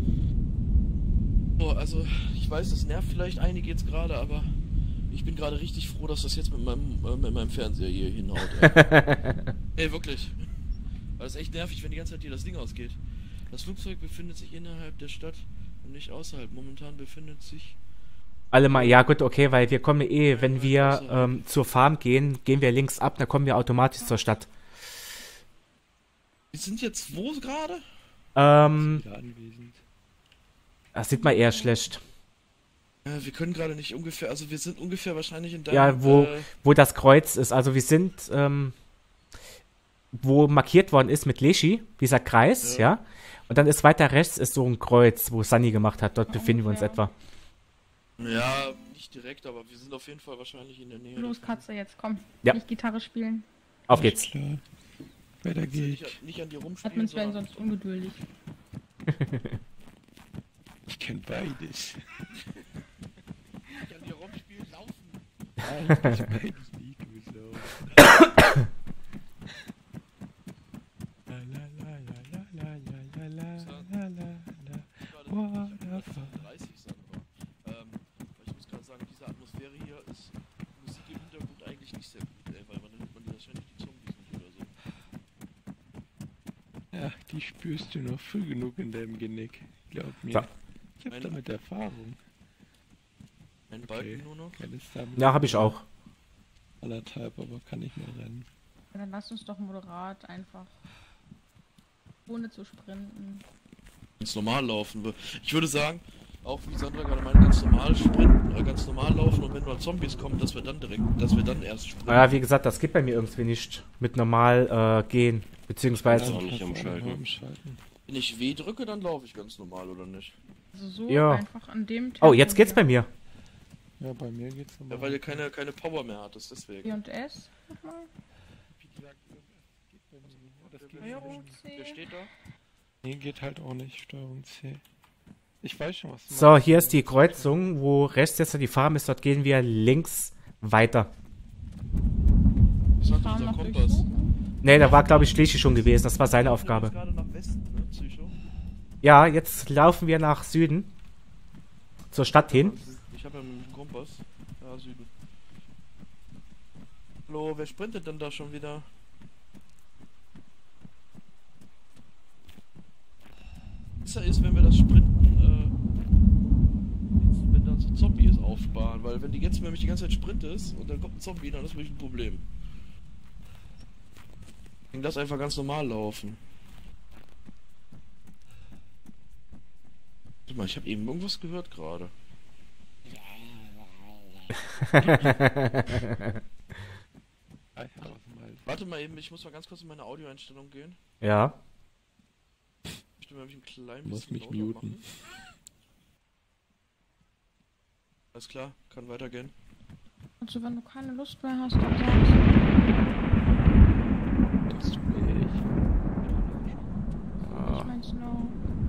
Oh, also, ich weiß, das nervt vielleicht einige jetzt gerade, aber ich bin gerade richtig froh, dass das jetzt mit meinem Fernseher hier hinhaut. Ey, wirklich. Weil es ist echt nervig, wenn die ganze Zeit hier das Ding ausgeht. Das Flugzeug befindet sich innerhalb der Stadt und nicht außerhalb. Momentan befindet sich... Alle mal, ja gut, okay, weil wir kommen wenn wir zur Farm gehen, gehen wir links ab, dann kommen wir automatisch zur Stadt. Wir sind jetzt wo gerade? Das sieht man eher schlecht. Ja, wir können gerade nicht ungefähr, also wir sind ungefähr wahrscheinlich in deinem... Ja, wo das Kreuz ist. Also wir sind, wo markiert worden ist mit Leschi, dieser Kreis, ja. Und dann ist weiter rechts ist so ein Kreuz, wo Sunny gemacht hat. Dort befinden wir uns etwa. Ja, nicht direkt, aber wir sind auf jeden Fall wahrscheinlich in der Nähe. Los, Katze, jetzt komm. Ja. Nicht Gitarre spielen. Auf geht's. Klar. Weiter geht's. Nicht an dir rumspielen, Admins werden sonst ungeduldig. Ich kenn beides. Nicht an dir rumspielen, laufen. Nein, ich beides nicht, du Sau. Ich muss gerade sagen, diese Atmosphäre hier ist Musik im Hintergrund eigentlich nicht sehr gut, ey, weil man hört wahrscheinlich die Zombies nicht oder so. Ja, die spürst du noch früh genug in deinem Genick. Glaub mir. So. Ich hab damit Erfahrung. Ein Balken nur noch? Ja, hab ich auch. Anderthalb, aber kann nicht mehr rennen. Ja, dann lass uns doch moderat einfach. Ohne zu sprinten. Ganz normal laufen. Ich würde sagen, auch wie Sandra gerade meinte, ganz normal sprinten, ganz normal laufen und wenn nur Zombies kommen, dass wir dann erst sprinten. Ja, wie gesagt, das geht bei mir irgendwie nicht mit normal gehen, beziehungsweise... auch nicht umschalten. Wenn ich W drücke, dann laufe ich ganz normal, oder nicht? Also so Ja. einfach an dem Tempo. Oh, jetzt geht's bei mir. Ja, bei mir geht's normal. Ja, weil ihr keine Power mehr hattest, deswegen. B und S nochmal. Wie gesagt, das geht bei mir nicht. Das geht Steuerung nicht. C. Wer steht da? Nee, geht halt auch nicht. Steuerung C. Ich weiß schon, was du So, meinst. hier ist die Kreuzung, wo rechts jetzt die Farm ist. Dort gehen wir links weiter. Was sagt Fahren unser noch Kompass? durchsuchen? Ne, da war, glaube ich, Schlechi schon gewesen. Das war seine Aufgabe. Gerade nach Westen, ne, Psycho? Ja, jetzt laufen wir nach Süden. Zur Stadt hin. Ich habe ja einen Kompass. Ja, Süden. Hallo, wer sprintet denn da schon wieder? Besser ist, wenn wir das Sprinten, wenn dann so Zombies aufsparen, weil wenn die jetzt nämlich die ganze Zeit sprintest und dann kommt ein Zombie, dann ist wirklich ein Problem. Dann lass einfach ganz normal laufen. Warte mal, ich habe eben irgendwas gehört gerade. Warte mal eben, ich muss mal ganz kurz in meine Audioeinstellung gehen. Ja. Ich möchte mal ein klein Muss bisschen mich lauter muten. machen. Alles klar, kann weitergehen. Also wenn du keine Lust mehr hast, dann sagst Das tut mir echt. du. Ich mein's no.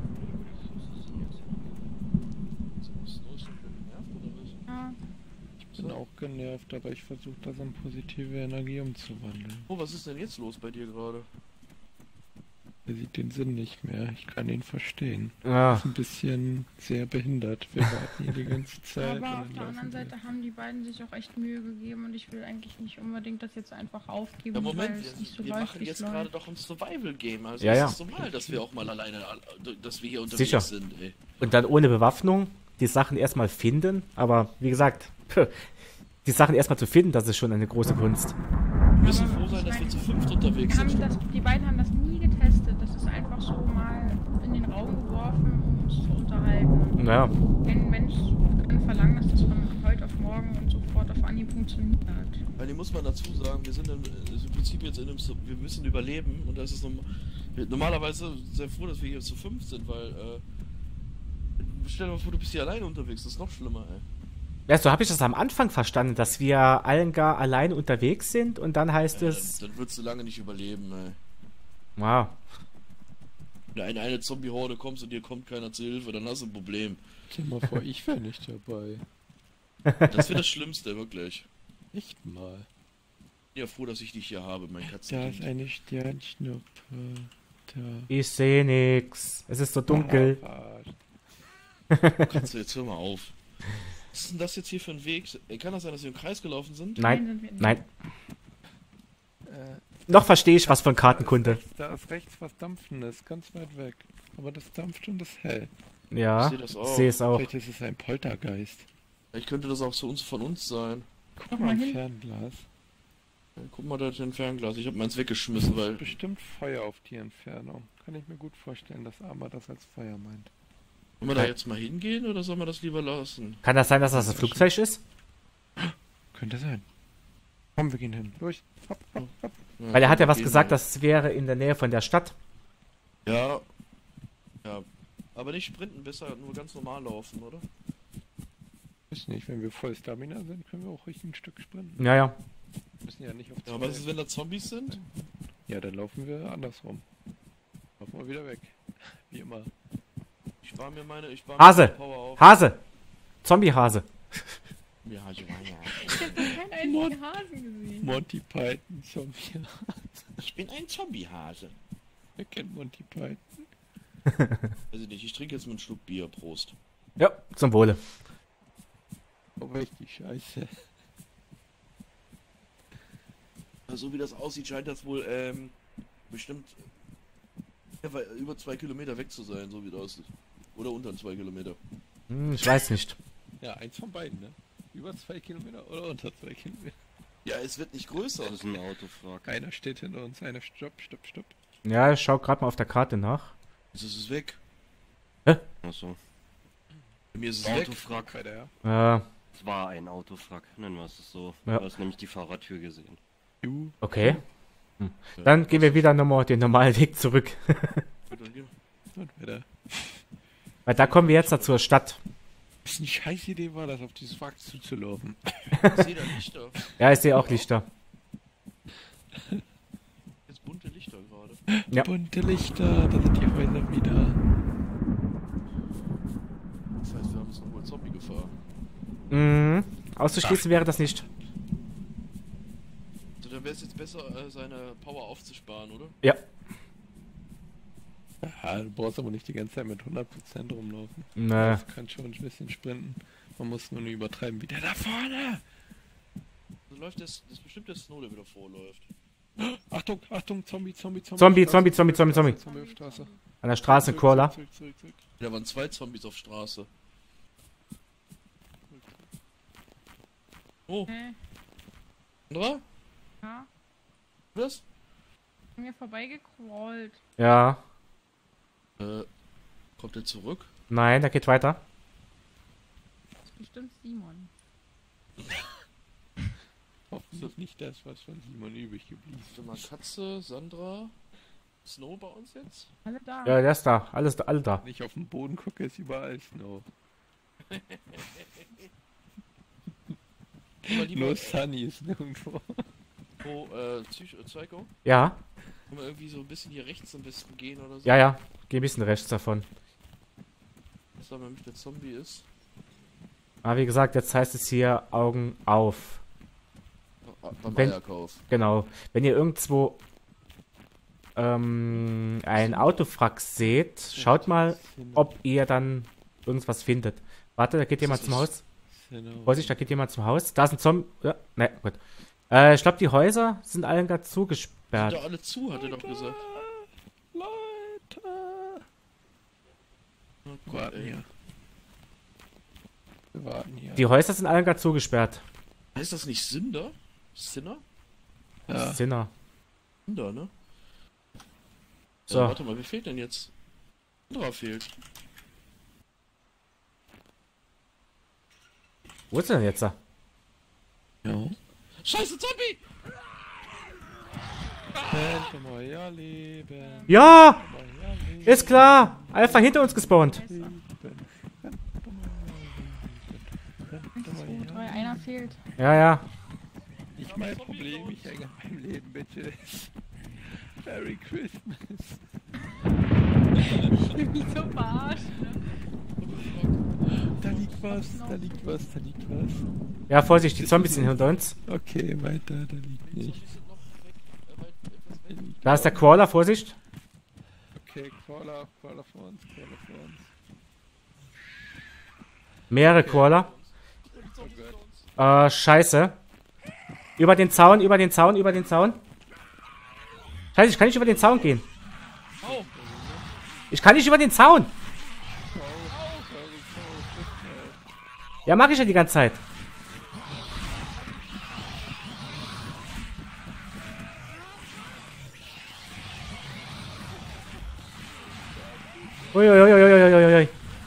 Ja. Ich bin auch genervt, aber ich versuche das in positive Energie umzuwandeln. Oh, was ist denn jetzt los bei dir gerade? Er sieht den Sinn nicht mehr. Ich kann ihn verstehen. Ja. Ist ein bisschen sehr behindert. Wir warten hier die ganze Zeit. Aber und auf dann der anderen laufen wir. Seite haben die beiden sich auch echt Mühe gegeben und ich will eigentlich nicht unbedingt das jetzt einfach aufgeben, Ja, Moment, weil es nicht so wir läuft, machen wie es jetzt gerade läuft. doch ein Survival-Game. Also Ja, es ja. ist normal, dass wir auch mal alleine, dass wir hier unterwegs Sicher. sind, ey. Und dann ohne Bewaffnung die Sachen erstmal finden. Aber wie gesagt, die Sachen erstmal zu finden, das ist schon eine große Kunst. Wir müssen Aber froh sein, ich dass wir meine, zu fünft unterwegs sind. Die beiden haben das nie getestet. Das ist einfach so mal in den Raum geworfen, um uns zu unterhalten. Ja. Kein Mensch kann verlangen, dass das von heute auf morgen und sofort auf Anhieb funktioniert. Weil hier muss man dazu sagen, wir sind im Prinzip jetzt wir müssen überleben und das ist normalerweise sehr froh, dass wir hier zu fünf sind, weil stell dir mal vor, du bist hier alleine unterwegs, das ist noch schlimmer, ey. Ja, so habe ich das am Anfang verstanden, dass wir allen gar alleine unterwegs sind und dann heißt es... Dann würdest du lange nicht überleben, ey. Wow. Wenn eine Zombie-Horde kommst und dir kommt keiner zur Hilfe, dann hast du ein Problem. Stell dir mal vor, ich wäre nicht dabei. Das wäre das Schlimmste, wirklich. Echt mal. Ja, froh, dass ich dich hier habe, mein Da Katzenkind. ist eine Sternschnuppe. Da. Ich sehe nix. Es ist so dunkel. Katze, jetzt hör mal auf. Was ist denn das jetzt hier für ein Weg? Ey, kann das sein, dass wir im Kreis gelaufen sind? Nein, nein. Noch verstehe ich was von Kartenkunde. Da ist rechts was Dampfendes, ganz weit weg. Aber das dampft und ist hell. Ja, Ich sehe das auch. ich sehe es auch. Vielleicht ist es ein Poltergeist. Vielleicht könnte das auch von uns sein. Guck mal im Fernglas. Ja, guck mal da in Fernglas. Ich habe meins weggeschmissen, weil... Bestimmt Feuer auf die Entfernung. Kann ich mir gut vorstellen, dass Arma das als Feuer meint. Wollen wir da jetzt mal hingehen oder sollen wir das lieber lassen? Kann das sein, dass das ein Flugzeug ist? Könnte sein. Komm, wir gehen hin. Durch. Hopp, hopp, hopp. Ja, Weil er hat ja was gehen gesagt, wir. das wäre in der Nähe von der Stadt. Ja. Ja. Aber nicht sprinten, besser nur ganz normal laufen, oder? Weiß nicht, wenn wir voll Stamina sind, können wir auch ruhig ein Stück sprinten. Ja, ja. Wir müssen ja nicht auf Ja, aber was ist, wenn da Zombies sind? Ja, dann laufen wir andersrum. Laufen wir wieder weg. Wie immer. Ich spare mir meine Hase! Power auf. Hase! Zombie-Hase. Ja, ja, ja. Ich hab noch keinen einzigen Hasen gesehen. Monty Python, Zombie. Ich bin ein Zombiehase. Wer kennt Monty Python? Also nicht, ich trinke jetzt mal einen Schluck Bier. Prost. Ja, zum Wohle. Oh, richtig scheiße. So wie das aussieht, scheint das wohl bestimmt über 2 Kilometer weg zu sein, so wie das aussieht. Oder unter 2 Kilometer. Ich weiß nicht. Ja, eins von beiden, ne? Über 2 Kilometer oder unter 2 Kilometer. Ja, es wird nicht größer. Das ist ein Autofrag. Einer steht hinter uns, einer stopp. Ja, ich schau gerade mal auf der Karte nach. Jetzt ist es weg. Hä? Achso. Bei mir ist es weg. Autofrag. Ja. Es war ein Autofrag, nennen wir es so. Ja. Du hast nämlich die Fahrradtür gesehen. Okay. Dann gehen wir wieder nochmal den normalen Weg zurück. Und wieder. Weil da kommen wir jetzt zur Stadt. Was eine scheiß Idee war das, auf dieses Wrack zuzulaufen. Ich sehe da Lichter. Ja, ich sehe auch Lichter. Jetzt bunte Lichter gerade. Ja. Bunte Lichter, da sind die Häuser wieder. Das heißt, wir haben jetzt nochmal Zombie-Gefahr. Mhm. Auszuschließen wäre das nicht. Also, dann wäre es jetzt besser, seine Power aufzusparen, oder? Ja. Ja, du brauchst aber nicht die ganze Zeit mit 100% rumlaufen. Nee. Das kann schon ein bisschen sprinten. Man muss nur nicht übertreiben, wie der da vorne! So läuft das ist bestimmt der Snow, der wieder vorläuft. Achtung, Achtung, Zombie. Zombie. Zombie auf Straße. An der Straße, Crawler. Zurück. Da waren 2 Zombies auf Straße. Oh. Sandra? Ja. Was? An mir vorbeigecrawlt. Ja. Kommt er zurück? Nein, der geht weiter. Das ist bestimmt Simon. Hoffentlich nicht das, was von Simon übrig geblieben ist. Warte mal, Katze, Sandra, Snow bei uns jetzt? Alle da. Ja, der ist da. Alle da. Wenn ich auf den Boden gucke, ist überall Snow. Nur Sunny ist nirgendwo. Oh, Psycho? Ja. Können wir irgendwie so ein bisschen hier rechts am besten gehen oder so? Ja. Geh ein bisschen rechts davon. Was da nämlich der Zombie ist? Aber wie gesagt, jetzt heißt es hier Augen auf. Beim Eierkauf. Genau. Wenn ihr irgendwo ein Autofrack seht, schaut mal, ob ihr dann irgendwas findet. Warte, da geht jemand zum Haus. Vorsicht, da geht jemand zum Haus. Da ist ein Zombie. Ja, ne, gut. Ich glaube, die Häuser sind allen gerade zugesperrt. Sind da alle zu, hat er doch gesagt. Leute! Oh, warten hier. Wir warten hier. Die Häuser sind allen gerade zugesperrt. Heißt das nicht Sünder? Sinner? Ja. Sinner. Sünder, ne? So. Ja, warte mal, wer fehlt denn jetzt? Sandra fehlt. Wo ist er denn jetzt? Ja. Scheiße, Zombie! Könnte mal ja leben. Ja! Ist klar! Einfach hinter uns gespawnt. 1, 2, 3, einer fehlt. Ja. Nicht mein Problem, ich hänge an meinem Leben, bitte. Merry Christmas. Ich bin mich so verarscht. Da liegt was. Ja, Vorsicht, die Zombies sind hinter uns. Okay, weiter, da liegt nicht. Da ist der Crawler, Vorsicht. Okay, Crawler vor uns. Mehrere Crawler. Scheiße. Über den Zaun. Scheiße, ich kann nicht über den Zaun gehen. Ich kann nicht über den Zaun. Ja, mache ich ja die ganze Zeit. Uiuiuiuiuiui.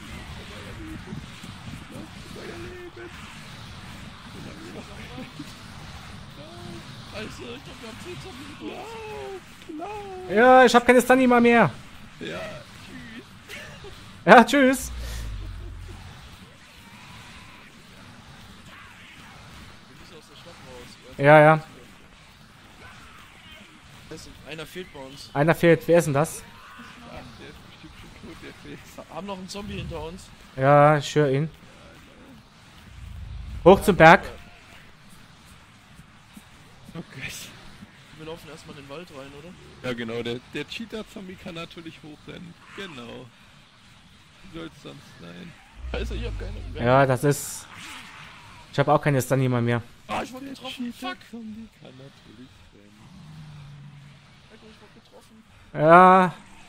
Ja, ich habe keine Stun mehr. Ja, tschüss. Ja. Einer fehlt bei uns. Einer fehlt. Wer ist denn das? Wir haben noch einen Zombie hinter uns. Ja, ich höre ihn. Hoch zum Berg. Okay. Wir laufen erstmal in den Wald rein, oder? Ja genau, der Cheetah-Zombie kann natürlich hochrennen. Genau. Wie soll's sonst sein? Scheiße, ich hab keine... Ja, das ist... Ich habe auch keine Stun mehr. Ah, ich wurde getroffen. Fuck. Zombie kann natürlich rennen. Ich wurde getroffen. Ja.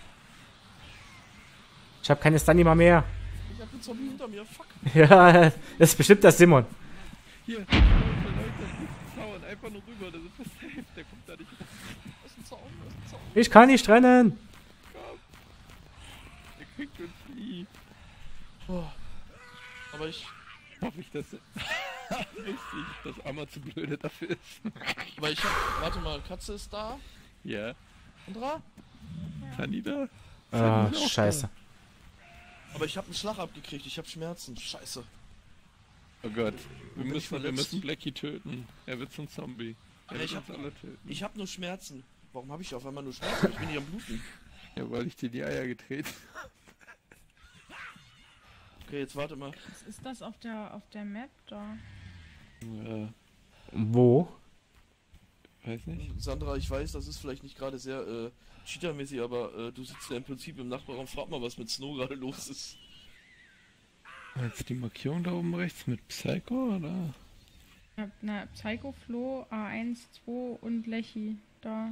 Ich habe keine Stun mehr. Ich hab einen Zombie hinter mir. Fuck. Ja, das ist bestimmt der Simon. Hier, Leute, Zaun, einfach nur rüber, das ist das safe, der kommt da nicht rein. Das ist ein Zaun, das ist ein Zaun. Ich kann nicht rennen. Komm. Der kriegt uns nie. Oh. Aber ich... Hoffe ich, dass... Richtig, dass Amma zu blöde dafür ist. Aber ich hab... Warte mal, Katze ist da. Ja. Sandra? Sunny da? Ah, scheiße. Aber ich habe einen Schlag abgekriegt, ich habe Schmerzen. Scheiße. Oh Gott, wir müssen Blackie töten. Er wird zum Zombie. Er wird uns alle töten. Ich habe nur Schmerzen. Warum habe ich auf einmal nur Schmerzen? Ich bin nicht am Bluten. Ja, weil ich dir die Eier getreten. Okay, jetzt warte mal. Was ist das auf der Map da? Wo? Weiß nicht. Sandra, ich weiß, das ist vielleicht nicht gerade sehr cheatermäßig, aber du sitzt ja im Prinzip im Nachbarraum. Frag mal, was mit Snow gerade los ist. Jetzt die Markierung da oben rechts mit Psycho, oder? Ja, na, Psycho, Flo, A1, 2 und Lechi da.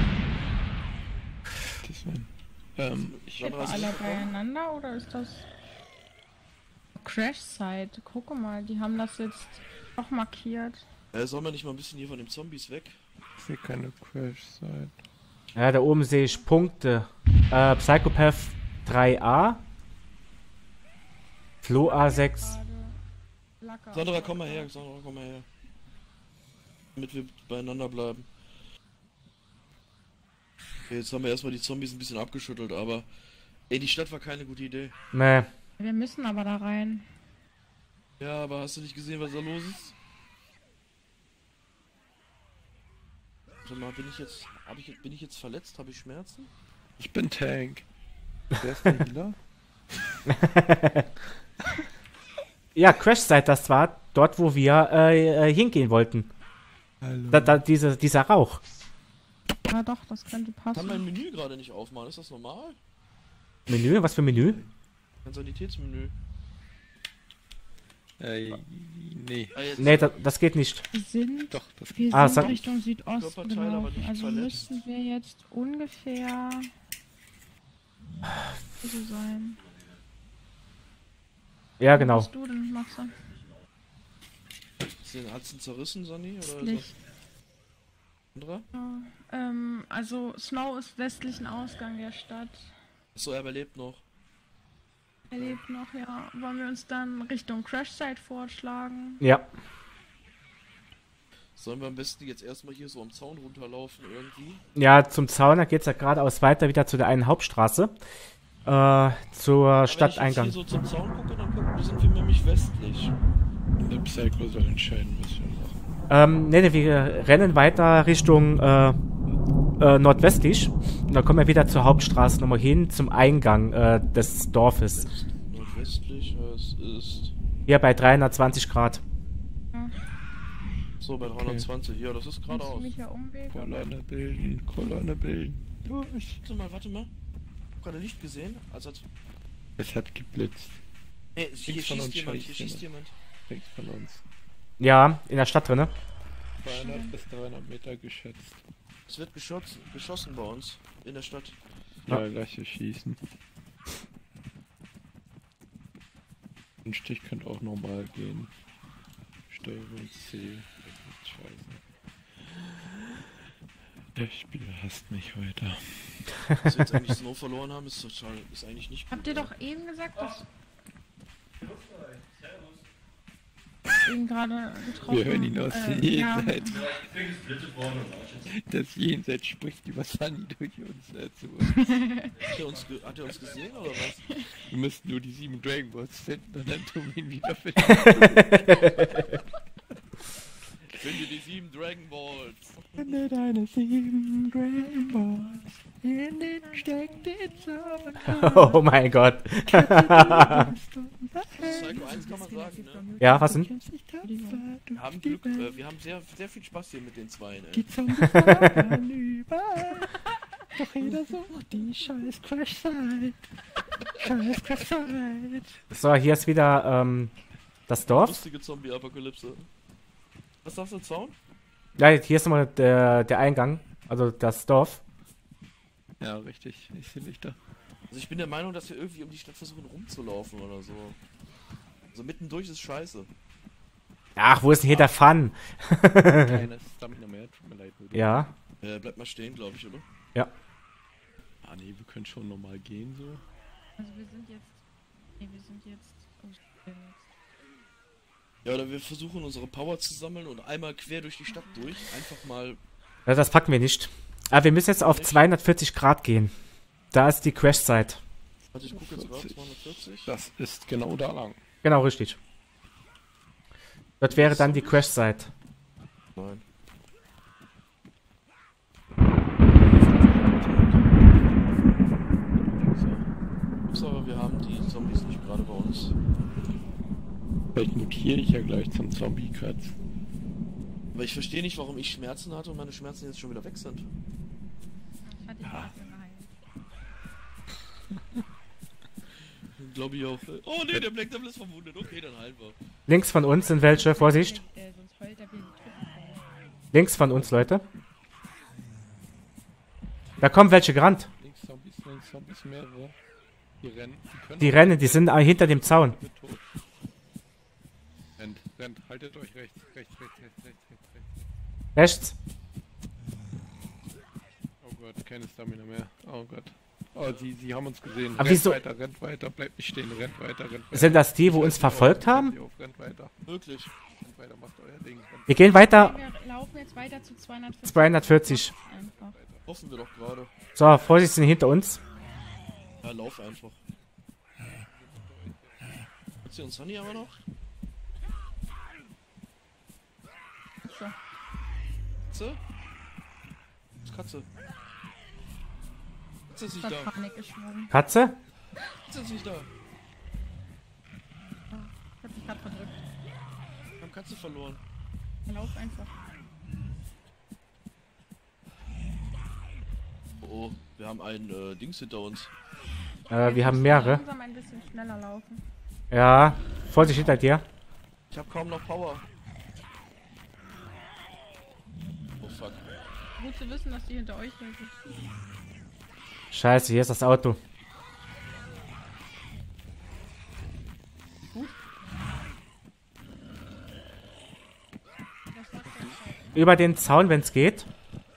Das waren, Sind alle beieinander oder ist das Crash Site? Guck mal, die haben das jetzt auch markiert. Soll man nicht mal ein bisschen hier von den Zombies weg? Ich sehe keine Crash Site. Ja, da oben sehe ich Punkte. Psychopath 3a. Flo A6. Sandra, komm mal her, Damit wir beieinander bleiben. Okay, jetzt haben wir erstmal die Zombies ein bisschen abgeschüttelt, aber... Ey, die Stadt war keine gute Idee. Nee. Wir müssen aber da rein. Ja, aber hast du nicht gesehen, was da los ist? Warte mal, bin ich jetzt verletzt? Habe ich Schmerzen? Ich bin Tank. Wer ist der Healer? Ja, Crash Site, das war dort, wo wir hingehen wollten. Hallo. Dieser Rauch. Ja doch, das könnte passen. Kann mein Menü gerade nicht aufmachen, ist das normal? Menü? Was für Menü? Ein Sanitätsmenü. Nee. Nee, das geht nicht. Wir sind Richtung Südosten gelaufen, also müssten wir jetzt ungefähr so sein. Ja, genau. Was du denn, Matze? Ist den Atzen zerrissen, Sonny? Oder Licht. Sandra? Ja, also Snow ist westlichen Ausgang der Stadt. Achso, er überlebt noch. Er lebt noch, ja. Wollen wir uns dann Richtung Crash Site vorschlagen? Ja. Sollen wir am besten jetzt erstmal hier so am Zaun runterlaufen irgendwie? Ja, zum Zaun, da geht es ja geradeaus weiter wieder zu der einen Hauptstraße. Zur Stadteingang. Wenn ich jetzt hier so zum Zaun gucke, dann sind wir nämlich westlich. Der Psycho soll entscheiden, was wir machen. Nee, wir rennen weiter Richtung nordwestlich. Und dann kommen wir wieder zur Hauptstraße nochmal hin, zum Eingang des Dorfes. Nordwestlich, es ist... Hier bei 320 Grad. Ja. So, bei 320. Ja, das ist geradeaus. Ziemlicher Umweg. Kolonne bilden, Kolonne bilden. Durch. Warte mal. Ich hab gerade Licht gesehen. Also Es hat geblitzt. Hey, hier Links von schießt uns, jemand, hier scheiß schießt jemand. Links von uns. Ja, in der Stadt drinne. 200 bis 300 Meter geschätzt. Es wird geschossen bei uns. In der Stadt. Ja, gleich hier schießen. Ein Stich könnte auch normal gehen. Steuerung C. Scheiße. Der Spieler hasst mich heute. Dass wir jetzt eigentlich Snow verloren haben, ist eigentlich nicht gut. Habt ihr doch eben gesagt, dass... ihn gerade getroffen. Wir hören ihn aus Jenseits. Ja. Das Jenseits spricht über Sunny durch uns dazu. Hat er uns gesehen oder was? Wir müssten nur die 7 Dragon Balls finden und dann tun wir ihn wieder finden. Finde die 7 Dragon Balls. Finde deine 7 Dragon Balls. In den steckt den Zauber. Oh mein Gott. Psycho 1 kann man sagen, ne? Ja, was denn? Wir haben Glück, wir haben sehr, sehr viel Spaß hier mit den Zweien, ey. Die Zombies waren überall. Doch jeder sucht die scheiß Crash-Site. Scheiß Crash-Site. So, hier ist wieder das Dorf. Lustige Zombie-Apokalypse. Was sagst du, Zaun? Ja, hier ist nochmal der Eingang, also das Dorf. Ja, richtig. Ich sehe Lichter. Also ich bin der Meinung, dass wir irgendwie um die Stadt versuchen rumzulaufen oder so. Also mittendurch ist scheiße. Ach, wo ist denn hier der Fun? Keine Stamina mehr, tut mir leid. Würde. Ja. Bleib mal stehen, glaube ich, oder? Ja. Ah nee, wir können schon normal gehen so. Also wir sind jetzt... Nee, wir sind jetzt... Ja, oder wir versuchen unsere Power zu sammeln und einmal quer durch die Stadt durch. Einfach mal... Ja, das packen wir nicht. Aber wir müssen jetzt auf 240 Grad gehen. Da ist die Crash-Site. Warte, ich gucke jetzt gerade, 240. Das ist genau da lang. Genau, richtig. Das wäre dann die Crash-Site. Nein. So. Aber wir haben die Zombies nicht gerade bei uns. Vielleicht mutiere ich ja gleich zum Zombie-Kratz. Aber ich verstehe nicht, warum ich Schmerzen hatte und meine Schmerzen jetzt schon wieder weg sind. Ja. Glaube ich auch. Oh ne, der Black Devil ist verwundet. Okay, dann heilen wir. Links von uns sind welche, Vorsicht. Links von uns, Leute. Da kommen welche gerannt. Links Zombies, mehrere. Die rennen, die sind hinter dem Zaun. Rennt, haltet euch rechts. Rechts. Oh Gott, keine Stamina mehr. Oh Gott. Oh, sie haben uns gesehen. Aber wieso? Rennt weiter, bleibt nicht stehen, rennt weiter. Sind das die, wo uns verfolgt haben? Rennt weiter. Wirklich. Rennt weiter, macht euer Ding. Wir gehen weiter. Wir laufen jetzt weiter zu 240. 240. Einfach. Hoffen wir doch gerade. So, Vorsicht, sind hinter uns. Ja, lauf einfach. Hat sie uns Sunny aber noch? So. Katze? Katze. Katze ist nicht da. Panik geschwungen. Katze? Katze ist nicht da. Ich hab mich gerade verdrückt. Wir haben Katze verloren. Lauf einfach. Oh, wir haben einen Dings hinter uns. Wir haben mehrere. Langsam ein bisschen schneller laufen. Ja, Vorsicht hinter dir. Ich habe kaum noch Power. Oh fuck. Gut zu wissen, dass die hinter euch sind. Scheiße, hier ist das Auto. Über den Zaun, wenn es geht.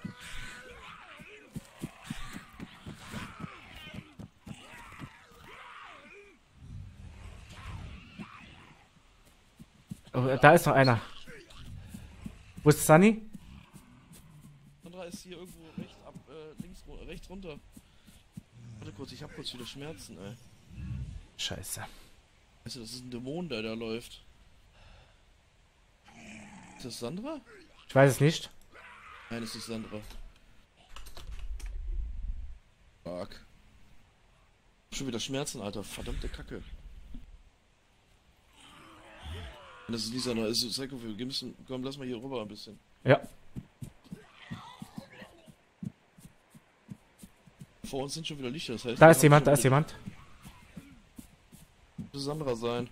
Oh, da ist noch einer. Wo ist Sunny? Sandra ist hier irgendwo rechts runter. Warte kurz, ich hab kurz wieder Schmerzen, ey. Scheiße. Weißt du, das ist ein Dämon, der da läuft. Ist das Sandra? Ich weiß es nicht. Nein, es ist Sandra. Fuck. Schon wieder Schmerzen, Alter. Verdammte Kacke. Das ist Lisa, also Psycho, wir müssen, komm, lass mal hier rüber ein bisschen. Ja. Vor uns sind schon wieder Lichter, das heißt... Da ist jemand, da ist jemand. Das Sandra sein.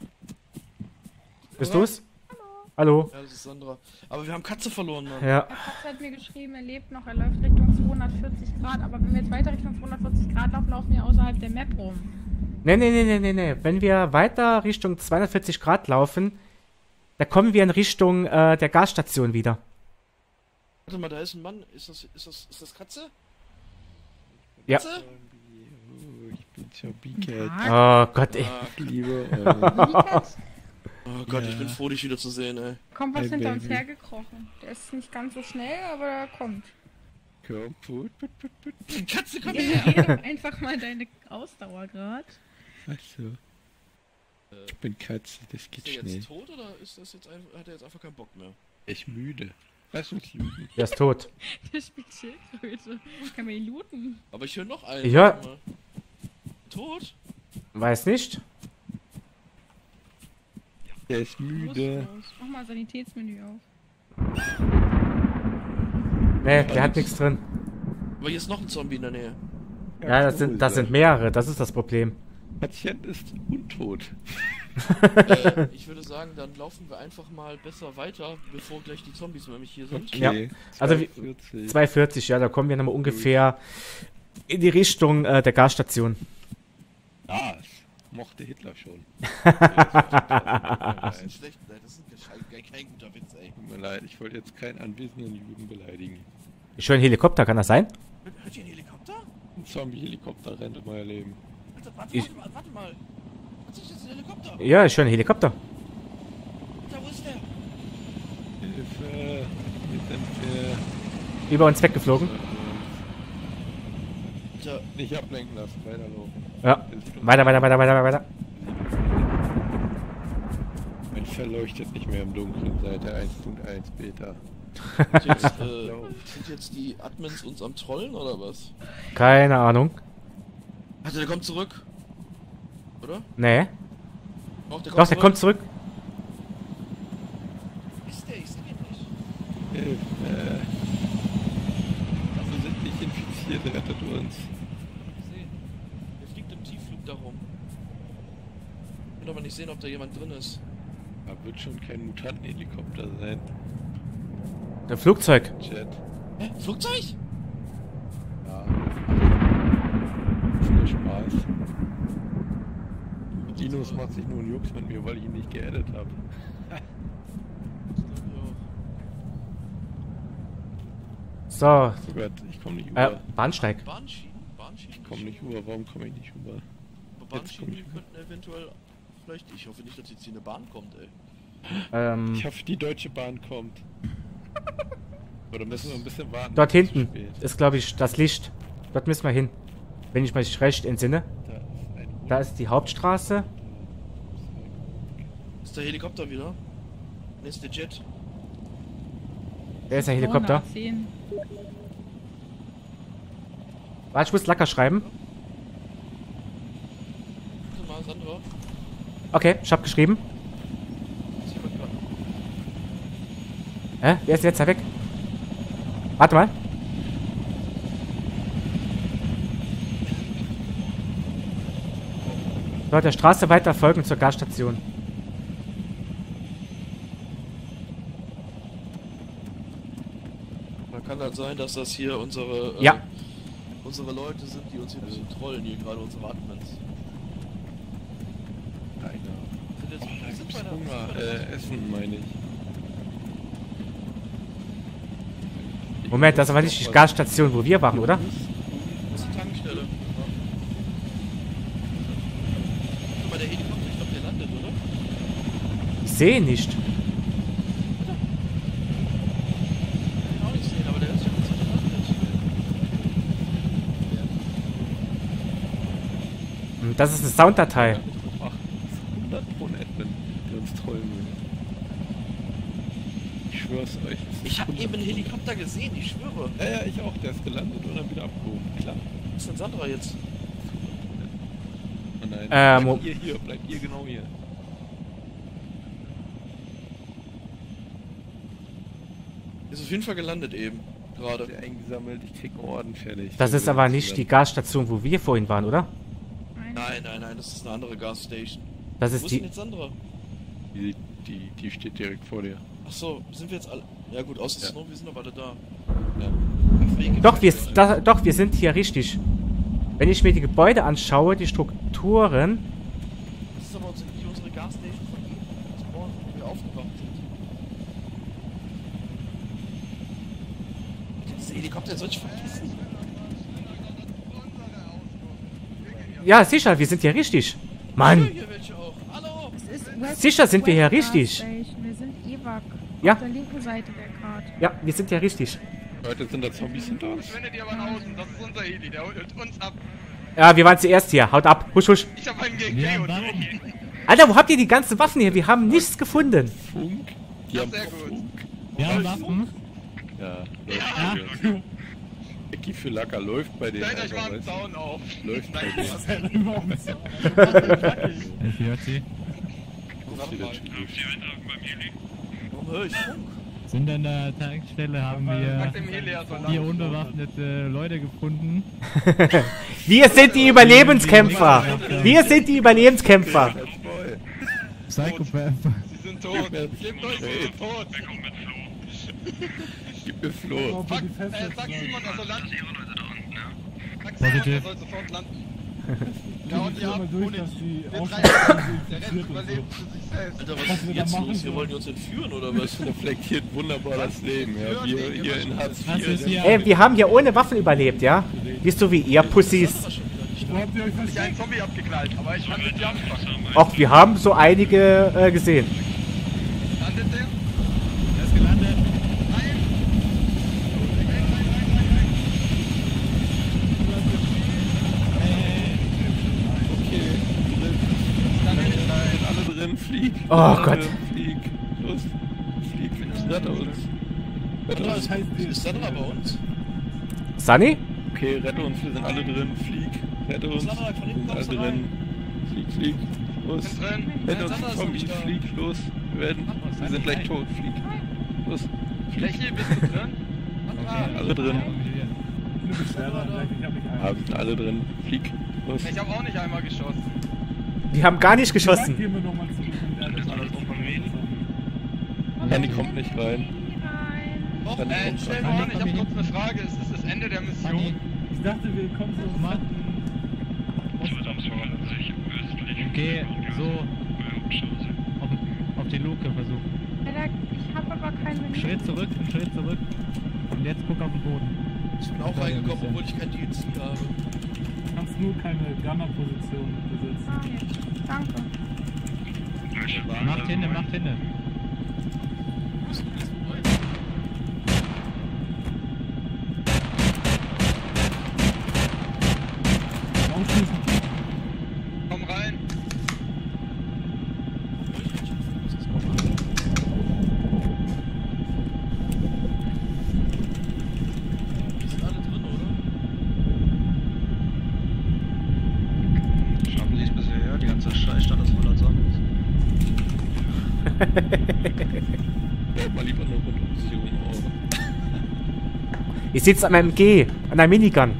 Bist du's? Hallo? Ja, das ist Sandra. Aber wir haben Katze verloren, Mann. Ja. Katze hat mir geschrieben, er lebt noch, er läuft Richtung 240 Grad, aber wenn wir jetzt weiter Richtung 240 Grad laufen, laufen wir außerhalb der Map rum. Nee. Wenn wir weiter Richtung 240 Grad laufen, da kommen wir in Richtung der Gasstation wieder. Warte mal, da ist ein Mann. Ist das Katze? Ja. Katze? Oh, ich bin Zombie-Cat. Oh Gott, ey. Ich liebe Oh Gott, ich bin froh, dich wieder zu sehen, ey. Kommt was hinter uns hergekrochen. Der ist nicht ganz so schnell, aber er kommt. Komm, put. Katze, komm Geh her! doch einfach mal deine Ausdauer grad. Achso. Ich bin Katze, das geht Ist er schnell. jetzt tot oder ist das jetzt einfach, hat er jetzt einfach keinen Bock mehr? Ich müde. Lass uns looten. Der ist tot. Der spielt Schildkröte. Kann man ihn looten? Aber ich höre noch einen. Ja. Warte mal. Tot? Weiß nicht. Der ist müde. Los. Mach mal Sanitätsmenü auf. Nee, der hat nichts drin. Aber hier ist noch ein Zombie in der Nähe. Ja, das sind mehrere, das ist das Problem. Patient ist untot. Ich würde sagen, dann laufen wir einfach mal besser weiter, bevor gleich die Zombies nämlich hier sind. Ja, also 240, ja, da kommen wir nochmal ungefähr in die Richtung der Gasstation. Das mochte Hitler schon. Das ist schlecht, das ist kein guter Witz, ey. Tut mir leid, ich wollte jetzt keinen anwesenden Juden beleidigen. Ich höre einen Helikopter, kann das sein? Hört ihr einen Helikopter? Ein Zombie-Helikopter rennt in euer Leben. Warte mal. Was ist jetzt ein Helikopter? Ja, ich höre einen Helikopter. Da, wo ist der? Hilfe! Wir sind Über uns weggeflogen. Nicht ablenken lassen, weiterlaufen. Ja, weiter. Man verleuchtet nicht mehr im Dunkeln seit der 1.1 Beta. Sind jetzt die Admins uns am Trollen oder was? Keine Ahnung. Also der kommt zurück. Oder? Nee. Doch, der Doch, der kommt zurück. Ist der? Ich seh ihn nicht. Wir sind nicht infiziert, rettet uns. Der fliegt im Tiefflug darum. Ich will aber nicht sehen, ob da jemand drin ist. Da wird schon kein Mutantenhelikopter sein. Der Flugzeug. Jet. Hä? Flugzeug? Ja. Das ist nur Spaß. Dinos macht sich nur einen Jux mit mir, weil ich ihn nicht geaddet habe. So. Oh Gott, ich komme nicht über. Bahnsteig. Bahnschienen? Ich komme nicht über, warum komme ich nicht über? Aber Bahnschienen könnten eventuell... Vielleicht, ich hoffe nicht, dass jetzt hier eine Bahn kommt, ey. Ich hoffe, die Deutsche Bahn kommt. Oder müssen wir ein bisschen warten? Dort hinten ist, glaube ich, das Licht. Dort müssen wir hin. Wenn ich mich recht entsinne. Da ist die Hauptstraße. Ist der Helikopter wieder? Ne, ist der Jet. Der ist der Helikopter. Warte, ich muss Lacker schreiben. Warte mal, Sandra. Okay, ich hab geschrieben. Hä? Wer ist jetzt da weg? Warte mal. Dort der Straße weiter folgen zur Gasstation. Da kann halt sein, dass das hier unsere unsere Leute sind, die uns hier ein bisschen trollen, hier gerade unsere Admins. Sind Hunger, Essen meine ich. Moment, das ist aber nicht die Gasstation, wo wir waren, oder? Das ist die Tankstelle. Guck mal, der Helikopter, ich glaube, der landet, oder? Ich sehe ihn nicht. Ich kann ihn auch nicht sehen, aber der ist ja ganz gelandet. Das ist eine Sounddatei. Ach, 100 Pro Admin, die uns trollen will. Ich schwör's euch. Ich habe eben einen Helikopter gesehen, ich schwöre. Ja, ich auch. Der ist gelandet und dann wieder abgehoben. Klar. Was ist denn Sandra jetzt? Oh nein. Mo Bleibt ihr hier, bleibt ihr genau hier. Ist auf jeden Fall gelandet eben. Gerade. Eingesammelt, ich krieg einen Orden fertig. Das ist aber nicht die Gasstation, wo wir vorhin waren, oder? Nein, das ist eine andere Gasstation. Das ist Wo ist die... denn jetzt Sandra? Die steht direkt vor dir. Achso, sind wir jetzt alle... Ja gut, außer Snow, wir sind aber alle da. Ja. Doch, wir sind hier richtig. Wenn ich mir die Gebäude anschaue, die Strukturen... Das ist aber unsere Gasstation von eben. Das Ort, wo wir aufgewacht sind. Dieser Helikopter soll ich vergessen. Ja, sicher, wir sind hier richtig. Mann! Hier welche auch. Hallo! Sicher sind wir hier richtig. Wir sind Ewak. Ja. Auf der linken Seite der Karte. Ja, wir sind ja richtig. Leute, sind da Zombies hinter uns? Verschwindet ihr aber außen, das ist unser Heli, der holt uns ab. Ja, wir waren zuerst hier. Haut ab. Husch, husch. Ich hab einen GG und Alter, wo habt ihr die ganzen Waffen hier? Wir haben nichts gefunden. Funk? Die haben sehr gut. Funk. Wir haben Waffen. Ja, läuft. Ecki für Lacker läuft bei denen. stellt euch mal einen weißt du? Zaun auf. Läuft bei Nein, denen. Ich höre sie. Warum höre ich Funk? Sind an der Tankstelle, haben wir 4 unbewaffnete Leute gefunden. Wir sind die Überlebenskämpfer. Wir sind die Überlebenskämpfer. Psychopath. Sie sind tot. Gebt euch, sie sind tot. Gib mir Flo. Fuck, sag Simon, er soll landen. Sag Simon, er Positiv. soll sofort landen. Ja, und ihr habt durch, ohne dass die der Rest überlebt für sich selbst. Alter, was ist denn jetzt los? Wir wollen die uns entführen, oder was? Reflektiert wunderbar das Leben, ja. Wir hier in Hartz IV. Ey, wir haben hier ohne Waffen überlebt, ja? Bist du wie ihr Pussys? Ich einen Zombie abgeknallt, aber ich fand die anfangen. Auch wir haben so einige gesehen. Landet der? Er ist gelandet. Alle drin, flieg. Oh Alle Gott. drin, Flieg. Los. Flieg, rette uns. Rette uns. Ist Sandra bei uns? Sunny? Okay, rette uns, wir sind alle drin. Flieg, rette uns. Sandra, von hinten Wir sind alle kommst du drin. Flieg, los. Bin drin. Rette uns, Sandra ist Zombie, nicht da. flieg, los. Wir sind gleich tot, flieg. Los. Fläche, bist du drin? Alle drin. Ich Ja, wir sind alle drin. Flieg, los. Ich hab auch nicht einmal geschossen. Die haben gar nicht geschossen. Handy kommt nicht rein. Och, Handy kommt stell rein. mal an, ich hab kurz eine Frage. Ist das das Ende der Mission? Ich dachte, wir kommen so mal. Okay, so. Auf die Luke versuchen. Ich hab aber keinen Einen Schritt zurück. Und jetzt guck auf den Boden. Ich bin auch reingekommen, obwohl ich kein DLC habe. Du kannst nur keine Gunner-Position besetzen. Ah, jetzt. Danke. Macht hinne. Komm rein. Die sind alle drin, oder? Schaffen Sie es bisher, ja? Die ganze Scheißstadt ist voller Zombies. Mal lieber eine Mission auf. Ich sitze am MG, an einer Minigun.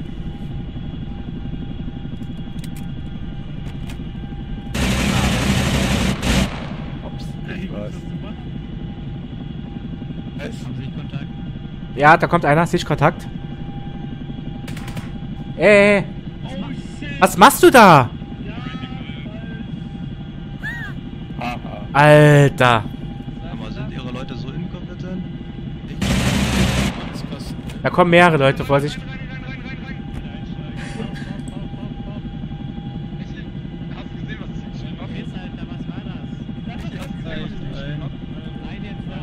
Ups, ich weiß. Haben Sie Kontakt? Ja, da kommt einer, Sichtkontakt. Ey, was machst du da? Haha. Alter. Aber sind Ihre Leute so inkompetent? Da kommen mehrere Leute, Vorsicht. Hast du gesehen, was ich geschrieben hab? Alter, was war das? Hast du gesehen, was ich geschrieben hab? Nein, jetzt war.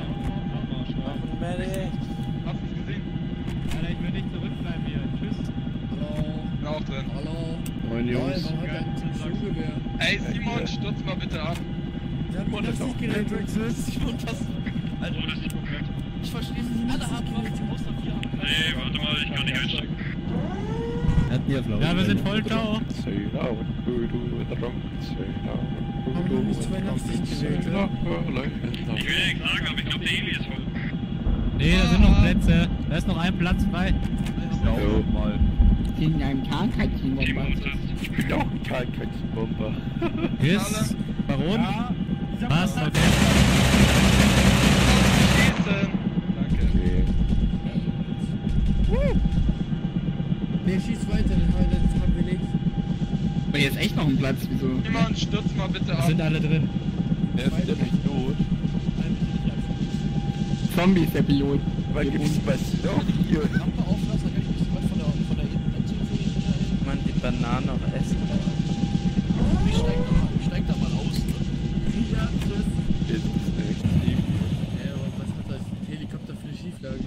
Hast du es gesehen? Alter, ich will nicht zurückbleiben hier. Tschüss. Bin auch drin. Moin Jungs. Ey, Simon, stürz mal bitte ab. Simon, das ist gerettet. Simon, was? Alter, ich verstehe es nicht. Alle haben Waffen, außer wir haben keine. Nee, warte mal, ich kann nicht einsteigen. Ja, wir sind voll ciao. Haben wir nicht 82 gewählt, Ich will ja nichts sagen, aber ich glaube, der Heli ist voll. Nee, da sind noch Plätze. Da ist noch ein Platz frei. Jo. Mal. In einem Krankheitsbomber. Doch, Krankheitsbomber. Chris, Baron? Ja, ich hab Was? was. Okay. Schießen! Danke. Okay. Nee, schieß weiter, das haben wir nicht. Aber jetzt echt noch ein Platz, wieso? Niemand stürzt mal bitte ab. Sind alle drin. Der ist der Pilot. Zombie ist der Pilot. Was gibt's was noch hier? Rampe auflassen, dann kann ich nicht so weit von der Innenseite hinterher. Man die Banane auch essen. Ich steig da mal aus, ne? Ja, das. Jetzt ist extrem. Aber was hat das Helikopter für eine Schieflage?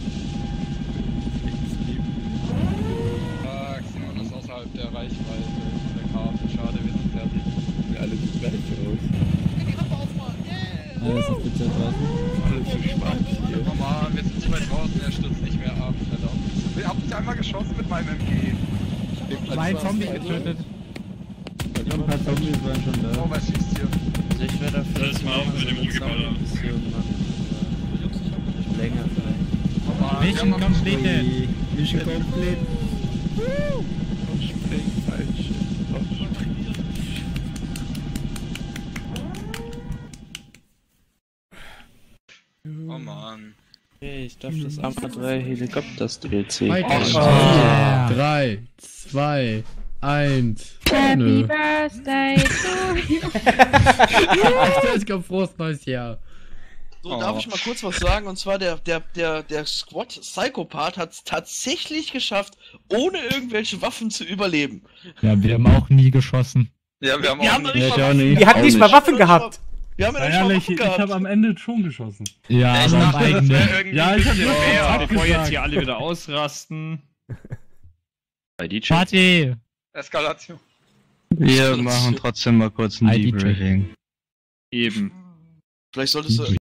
Fuck, Simon ist außerhalb der Reichweite der Karte. Schade, wir sind fertig. Wir alle sind gleich raus. Die Rampe aufmachen, yeah! Alles auf Pizza draußen. Alles so schwarz hier. Normal, wir sind zu weit draußen, er stürzt nicht mehr ab. Verdammt. Ich hab dich einmal geschossen mit meinem MG. Zwei Zombies getötet. Ein paar Zombies waren schon da. Oh, was schießt hier? Also ich wäre dafür, dass wir mal auf mal mit dem so eine Umgeballer. Zombie-Mission machen. Aber länger vielleicht. Normal, Mission completed. Mission complete. Spring falsch. Oh Mann. Okay, ich darf das Arma 3 Helikopters DLC. 3, 2, 1. Happy Birthday to you. Das kommt frohes neues Jahr. So, darf ich mal kurz was sagen? Und zwar der Squad Psychopath hat es tatsächlich geschafft, ohne irgendwelche Waffen zu überleben. Ja, wir haben auch nie geschossen. Ja, wir haben Wir auch haben noch nicht Ich mal auch Waffen. nicht. Die hatten nicht mal Waffen gehabt. Wir haben ja Na nicht mal ehrlich, Waffen ich gehabt. habe am Ende schon geschossen. Ja, Ich aber am dachte, das eigenen. wäre irgendwie Ja, ich hab ein bisschen nur mehr. gesagt. Bevor jetzt hier alle wieder ausrasten. Bei DJ. Party! Eskalation. Wir machen trotzdem mal kurz ein Debriefing. Eben. Vielleicht solltest du